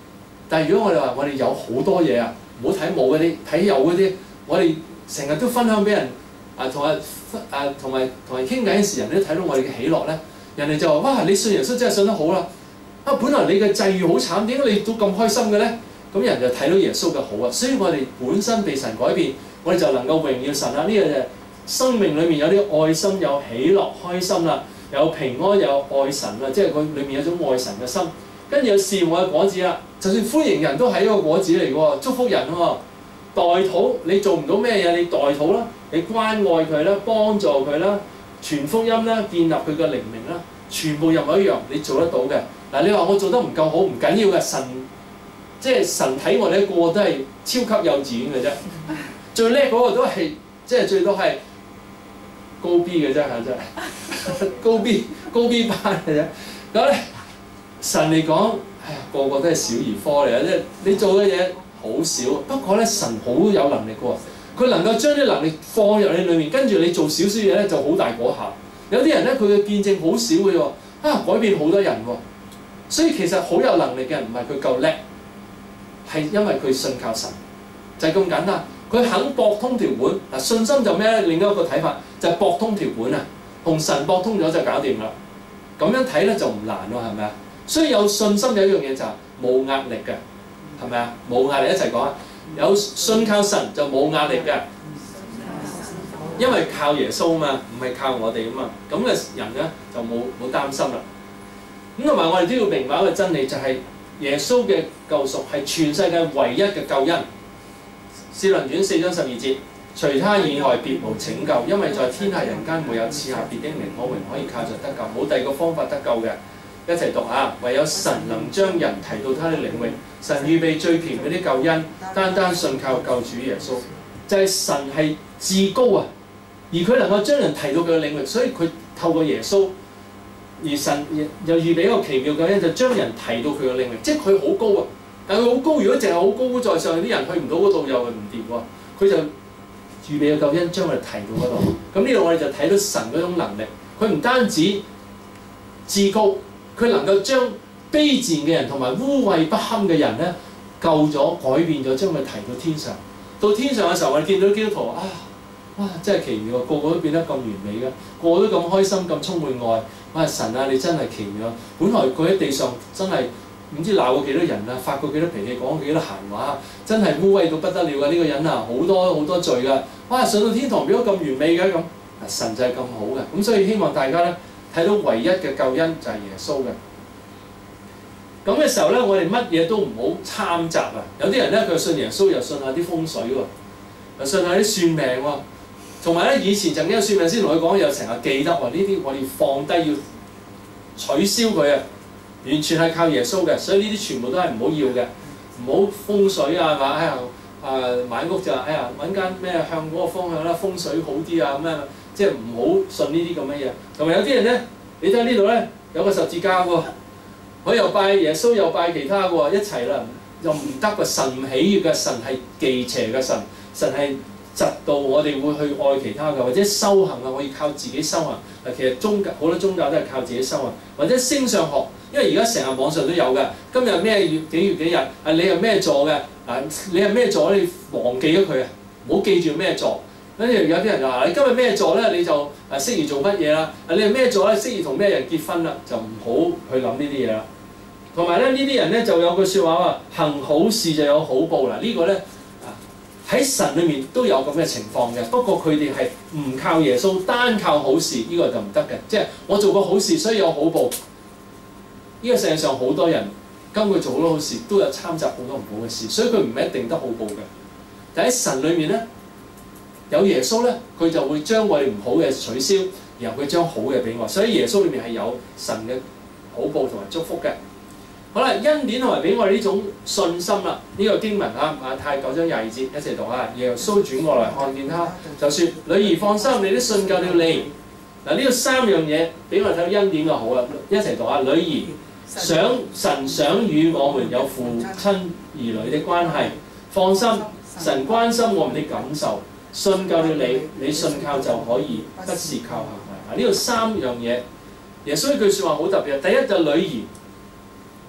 但係如果我哋話我哋有好多嘢啊，唔好睇冇嗰啲，睇有嗰啲，我哋成日都分享俾人同埋傾偈嘅時，人哋都睇到我哋嘅喜樂咧，人哋就話：哇！你信耶穌真係信得好啦！本來你嘅際遇好慘，點解你都咁開心嘅咧？咁人就睇到耶穌嘅好啊！所以我哋本身被神改變，我哋就能夠榮耀神啦。呢個就係生命裏面有啲愛心，有喜樂、開心啦，有平安，有愛神啦，即係佢裏面有種愛神嘅心。跟住有善愛嘅果子啦，就算歡迎人都係一個果子嚟嘅喎，祝福人喎。代禱你做唔到咩嘢，你代禱啦，你關愛佢啦，幫助佢啦，傳福音啦，建立佢嘅靈命啦，全部任何一樣你做得到嘅。嗱，你話我做得唔夠好唔緊要嘅，即係神睇我哋個個都係超級幼稚園嘅啫，最叻嗰個都係即係最多係高 B 嘅啫嚇，真係高 B 班嘅啫。咁咧神嚟講，哎呀個個都係小兒科嚟嘅，即係你做嘅嘢好少。不過咧神好有能力嘅喎，佢能夠將啲能力放入你裏面，跟住你做少少嘢咧就好大果效。有啲人咧佢嘅見證好少嘅喎，改變好多人喎。所以其實好有能力嘅人唔係佢夠叻，係因為佢信靠神，就係咁簡單。佢肯駁通條管嗱，信心就咩咧？另一個睇法就係駁通條管啊，同神駁通咗就搞掂啦。咁樣睇咧就唔難喎，係咪啊？所以有信心有一樣嘢就係冇壓力嘅，係咪啊？冇壓力，一齊講啊！有信靠神就冇壓力嘅，因為靠耶穌啊嘛，唔係靠我哋啊嘛。咁嘅人咧就冇擔心啦。咁同埋我哋都要明白一個真理，就係耶穌嘅救贖係全世界唯一嘅救恩。使徒行傳4章12節，除他以外別無拯救，因為在天下人間沒有賜下別的名，我們可以靠着得救，冇第二個方法得救嘅。一齊讀啊！唯有神能將人提到他的領域，神預備最甜嗰啲救恩，單單信靠救主耶穌，就係神係至高啊！而佢能夠將人提到佢嘅領域，所以佢透過耶穌。而神又預備一個奇妙嘅救恩，就將人提到佢嘅領域，即係佢好高啊！但係佢好高，如果淨係好高在上，啲人去唔到嗰度又係唔掂喎。佢就預備嘅救恩將佢哋提到嗰度。咁呢度我哋就睇到神嗰種能力，佢唔單止至高，佢能夠將卑賤嘅人同埋污穢不堪嘅人咧救咗、改變咗，將佢提到天上。到天上嘅時候，我哋見到基督徒啊！哇！真係奇妙啊！個個都變得咁完美嘅，個個都咁開心、咁充滿愛。哇！神啊，你真係奇妙！本來佢喺地上真係唔知鬧過幾多人啊，發過幾多脾氣，講過幾多閒話，真係污穢到不得了嘅呢個人啊！好多罪㗎。哇！上到天堂變咗咁完美嘅咁，神就係咁好嘅。咁所以希望大家咧睇到唯一嘅救恩就係耶穌嘅。咁嘅時候咧，我哋乜嘢都唔好參雜啊！有啲人咧佢信耶穌又信下啲風水喎，又信下啲算命喎。同埋咧，以前曾經有算命先同佢講，又成日記得喎。呢啲我哋放低要取消佢啊，完全係靠耶穌嘅。所以呢啲全部都係唔好要嘅，唔好風水啊，係嘛？哎呀買屋就哎呀揾間咩向嗰個方向啦，風水好啲啊咁樣，即係唔好信呢啲咁嘅嘢。同埋有啲人咧，你睇呢度咧有個十字架喎，佢又拜耶穌又拜其他嘅喎，一齊啦，又唔得嘅。神唔喜悅嘅，神係忌邪嘅神，神係窒到我哋會去愛其他嘅，或者修行啊，可以靠自己修行。嗱，其實宗教好多宗教都係靠自己修行，或者星相學，因為而家成日網上都有嘅。今日咩月幾月幾日？你係咩座嘅？你係咩座咧？你忘記咗佢啊！唔好記住咩座。跟住有啲人就話：你今日咩座咧？你就適宜做乜嘢啦？你係咩座咧？適宜同咩人結婚啦？就唔好去諗呢啲嘢啦。同埋咧，呢啲人咧就有句説話話：行好事就有好報啦。呢個咧喺神裏面都有咁嘅情況嘅。不過佢哋係唔靠耶穌，單靠好事，呢個就唔得嘅。即係我做過好事，所以有好報。呢個世界上好多人根據做好多好事，都有參雜好多唔好嘅事，所以佢唔係一定得好報嘅。但喺神裏面咧，有耶穌咧，佢就會將我哋唔好嘅取消，然後佢將好嘅俾我。所以耶穌裏面係有神嘅好報同埋祝福嘅。好啦，恩典同埋俾我哋呢種信心啦。呢個經文啊，馬太9章22節一齊讀啊。耶穌轉過來看見他，就説：女兒放心，你的信救了你。嗱，呢個三樣嘢俾我哋睇到恩典嘅好啦。一齊讀啊，女兒。神想與我們有父親兒女的關係，放心，神關心我們的感受，信救了你，你信靠就可以，不是靠行為。呢度三樣嘢，耶穌一句説話好特別，第一就女兒，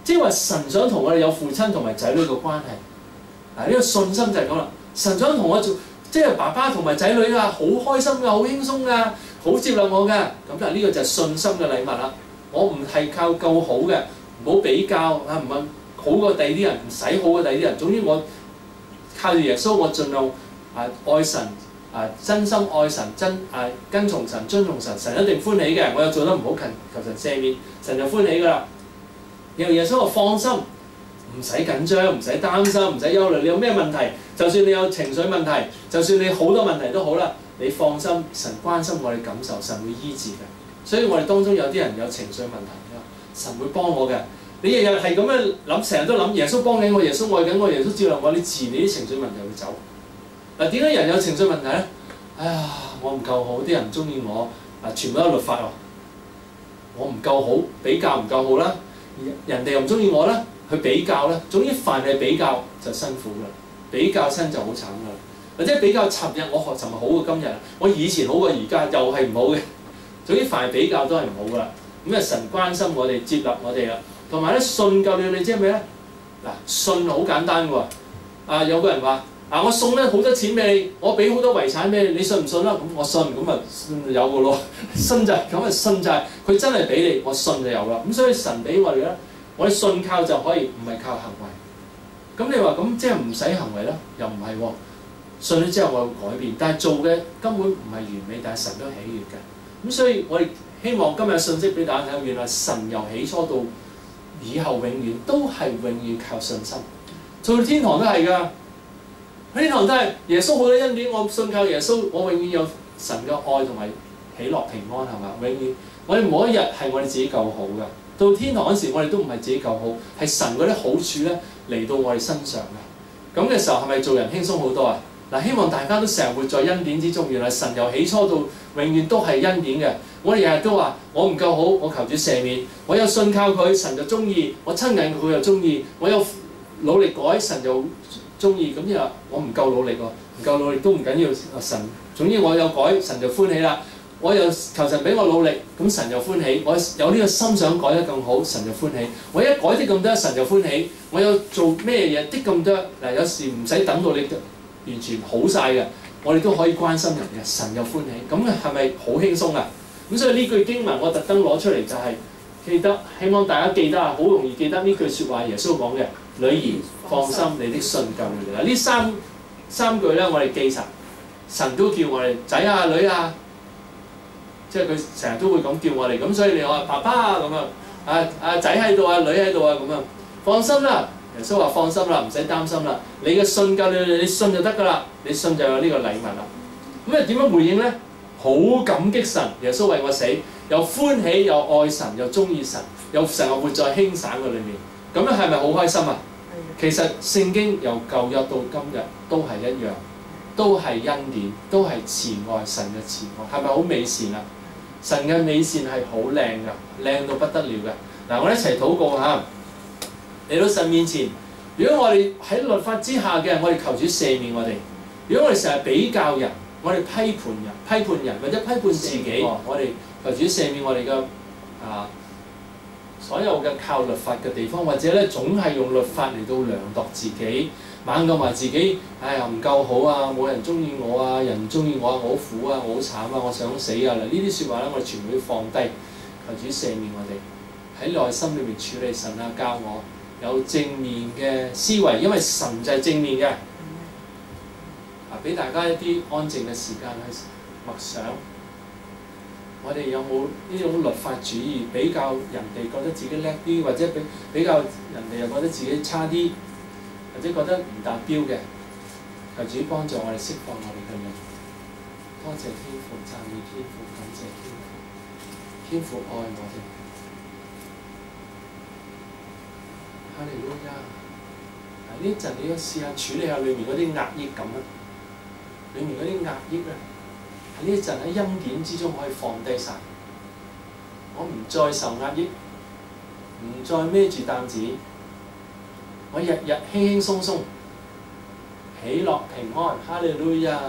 即係話神想同我哋有父親同埋仔女嘅關係。嗱，呢個信心就係咁啦。神想同我做，即係爸爸同埋仔女啊，好開心㗎，好輕鬆㗎，好接納我㗎。咁但係呢個就係信心嘅禮物啦。我唔係靠夠好嘅，唔好比較啊，唔係好過第二啲人，唔使好過第二啲人。總之我靠住耶穌，我盡量愛神真心愛神，跟從神，遵從神，神一定歡喜嘅。我又做得唔好，求神赦免，神就歡喜㗎啦。然後耶穌話放心。唔使緊張，唔使擔心，唔使憂慮。你有咩問題？就算你有情緒問題，就算你好多問題都好啦，你放心，神關心我哋感受，神會醫治嘅。所以我哋當中有啲人有情緒問題，神會幫我嘅。你日日係咁樣諗，成日都諗耶穌幫緊我，耶穌愛緊我，耶穌照亮我，你自然你啲情緒問題會走。嗱，點解人有情緒問題咧？哎呀，我唔夠好，啲人唔中意我，全部都係律法喎。我唔夠好，比較唔夠好啦，人哋又唔中意我啦。去比較咧，總之凡係比較就辛苦㗎，比較親就好慘㗎，或者比較尋日我學尋日好過今日，我以前好過而家又係唔好嘅。總之凡係比較都係唔好㗎啦。咁神關心我哋，接納我哋啦，同埋咧信救了你知係咩咧？嗱，信好簡單喎。有個人話我送咧好多錢俾你，我俾好多遺產俾你，你信唔信啦？咁我信，咁啊有㗎咯。信就係咁啊，信就係佢真係俾你，我信就有啦。咁所以神俾我哋咧。我哋信靠就可以，唔係靠行為。咁你話咁即係唔使行為啦？又唔係喎。信咗之後我會改變，但係做嘅根本唔係完美，但係神都喜悅嘅。咁所以我哋希望今日信息俾大家睇，原來神由起初到以後永遠都係永遠靠信心。做到天堂都係㗎，天堂都係耶穌好多恩典，我信靠耶穌，我永遠有神嘅愛同埋喜樂平安係嘛？永遠我哋每一日係我哋自己夠好㗎。到天堂嗰時，我哋都唔係自己夠好，係神嗰啲好處咧嚟到我哋身上嘅。咁嘅時候係咪做人輕鬆好多啊？嗱，希望大家都成日活在恩典之中。原來神由起初到永遠都係恩典嘅。我哋日日都話我唔夠好，我求主赦免。我有信靠佢，神就中意；我親近佢又中意。我有努力改，神就中意。咁即係話我唔夠努力喎，唔夠努力都唔緊要。神總之我有改，神就歡喜啦。我又求神俾我努力，咁神就歡喜。我有呢個心想改得更好，神就歡喜。我一改啲咁多，神就歡喜。我有做咩嘢啲咁多嗱，有時唔使等到你完全好晒嘅，我哋都可以關心人嘅，神又歡喜。咁係咪好輕鬆啊？咁所以呢句經文我特登攞出嚟就係記得，希望大家記得好容易記得呢句説話，耶穌講嘅：女兒放心，你的信救了你。嗱，呢三句咧，我哋記實，神都叫我哋仔啊女啊。即係佢成日都會咁叫我哋，咁所以你話爸爸咁樣，仔喺度啊，女喺度啊咁樣，放心啦。耶穌話放心啦，唔使擔心啦。你嘅信救你信就得㗎啦，你信就有呢個禮物啦。咁啊點樣回應咧？好感激神，耶穌為我死，又歡喜又愛神，又中意神，又成日活在輕省嘅裏面。咁樣係咪好開心啊？其實聖經由舊約到今日都係一樣，都係恩典，都係慈愛，神嘅慈愛，係咪好美善啊？神嘅美善係好靚㗎，靚到不得了㗎。嗱，我哋一齊禱告嚇，嚟到神面前。如果我哋喺律法之下嘅，我哋求主赦免我哋。如果我哋成日比較人，我哋批判人或者批判自己，我哋求主赦免我哋嘅所有嘅靠律法嘅地方，或者咧總係用律法嚟到量度自己，猛咁話自己，哎呀唔夠好啊，冇人中意我啊，人唔中意我啊，我好苦啊，我好慘啊，我想死啊！嗱，呢啲説話咧，我哋全部要放低，求主赦免我哋喺內心裏面處理。神啊，教我有正面嘅思維，因為神就係正面嘅。俾大家一啲安靜嘅時間去默想。我哋有冇呢種律法主義，比較人哋覺得自己叻啲，或者比較人哋又覺得自己差啲，或者覺得唔達標嘅？求主幫助我哋釋放我哋嘅靈。多謝天父，讚美天父，感謝天父，天父愛我哋。哈利路亞！呢一陣你要試下處理下裏面嗰啲壓抑感啊，裏面嗰啲壓抑啊。喺呢一陣喺恩典之中可以放低晒，我唔再受壓抑，唔再孭住擔子，我日日輕輕鬆鬆，喜樂平安，哈利路亞！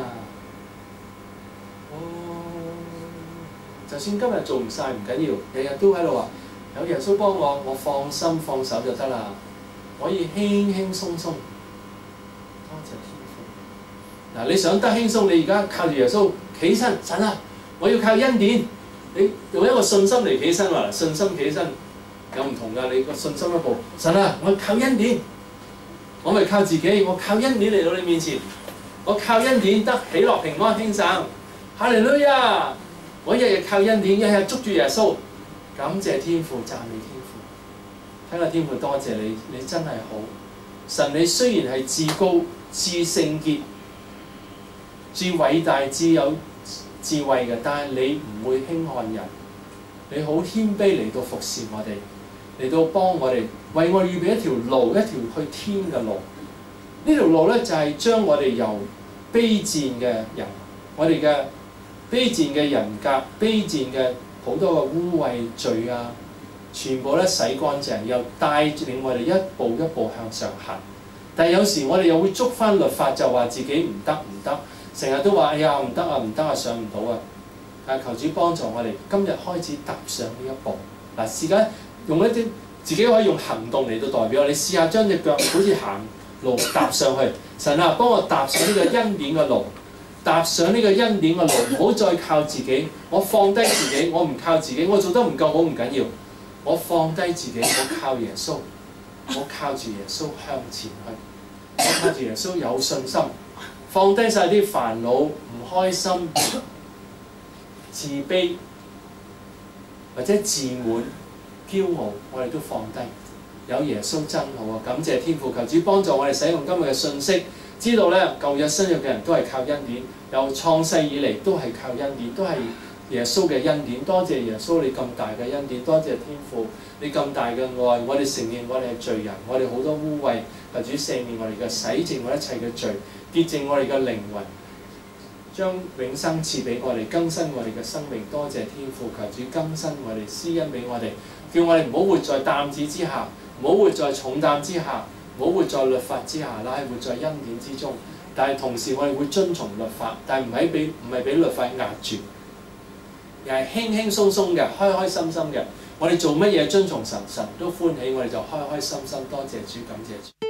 就算今日做唔晒唔緊要，日日都喺度話有耶穌幫我，我放心放手就得啦，可以輕輕鬆鬆。多謝天父。嗱，你想得輕鬆，你而家靠住耶穌企起身，神啊，我要靠恩典。你用一個信心嚟企起身話，信心企起身有唔同㗎。你個信心一步，神啊，我靠恩典，我咪靠自己，我靠恩典嚟到你面前，我靠恩典得喜樂平安輕省。哈利路亞！我日日靠恩典，日日捉住耶穌，感謝天父，讚美天父。睇下天父，多謝你，你真係好。神，你雖然係至高、至聖潔、至偉大、至有智慧嘅，但係你唔會輕看人，你好謙卑嚟到服侍我哋，嚟到幫我哋，為我哋預備一條路，一條去天嘅路。呢條路咧就係將我哋由卑賤嘅人，我哋嘅卑賤嘅人格、卑賤嘅好多嘅污穢罪啊，全部咧洗乾淨，又帶領我哋一步一步向上行。但係有時我哋又會捉翻律法，就話自己唔得唔得。成日都話：哎呀，唔得啊，唔得啊，上唔到啊！但係求主幫助我哋，今日開始踏上呢一步。嗱，試下用一啲自己可以用行動嚟到代表。你試下將隻腳好似行路踏上去。神啊，幫我踏上呢個恩典嘅路，踏上呢個恩典嘅路，唔好再靠自己。我放低自己，我唔靠自己，我做得唔夠好唔緊要。我放低自己，我靠耶穌，我靠住耶穌向前去，我靠住耶穌有信心。放低晒啲煩惱、唔開心、自卑或者自滿、驕傲，我哋都放低。有耶穌真好啊！感謝天父，求主幫助我哋使用今日嘅信息，知道咧舊約新約嘅人都係靠恩典，由創世以嚟都係靠恩典，都係耶穌嘅恩典。多謝耶穌你咁大嘅恩典，多謝天父你咁大嘅愛。我哋承認我哋係罪人，我哋好多污穢，求主赦免我哋嘅，洗淨我一切嘅罪。潔淨我哋嘅靈魂，將永生賜俾我哋，更新我哋嘅生命。多謝天父，求主更新我哋，施恩俾我哋，叫我哋唔好活在擔子之下，唔好活在重擔之下，唔好活在律法之下，乃係活在恩典之中。但係同時我哋會遵從律法，但係唔係俾律法壓住，而係輕輕鬆鬆嘅、開開心心嘅。我哋做乜嘢遵從神，神都歡喜，我哋就開開心心。多謝主，感謝主。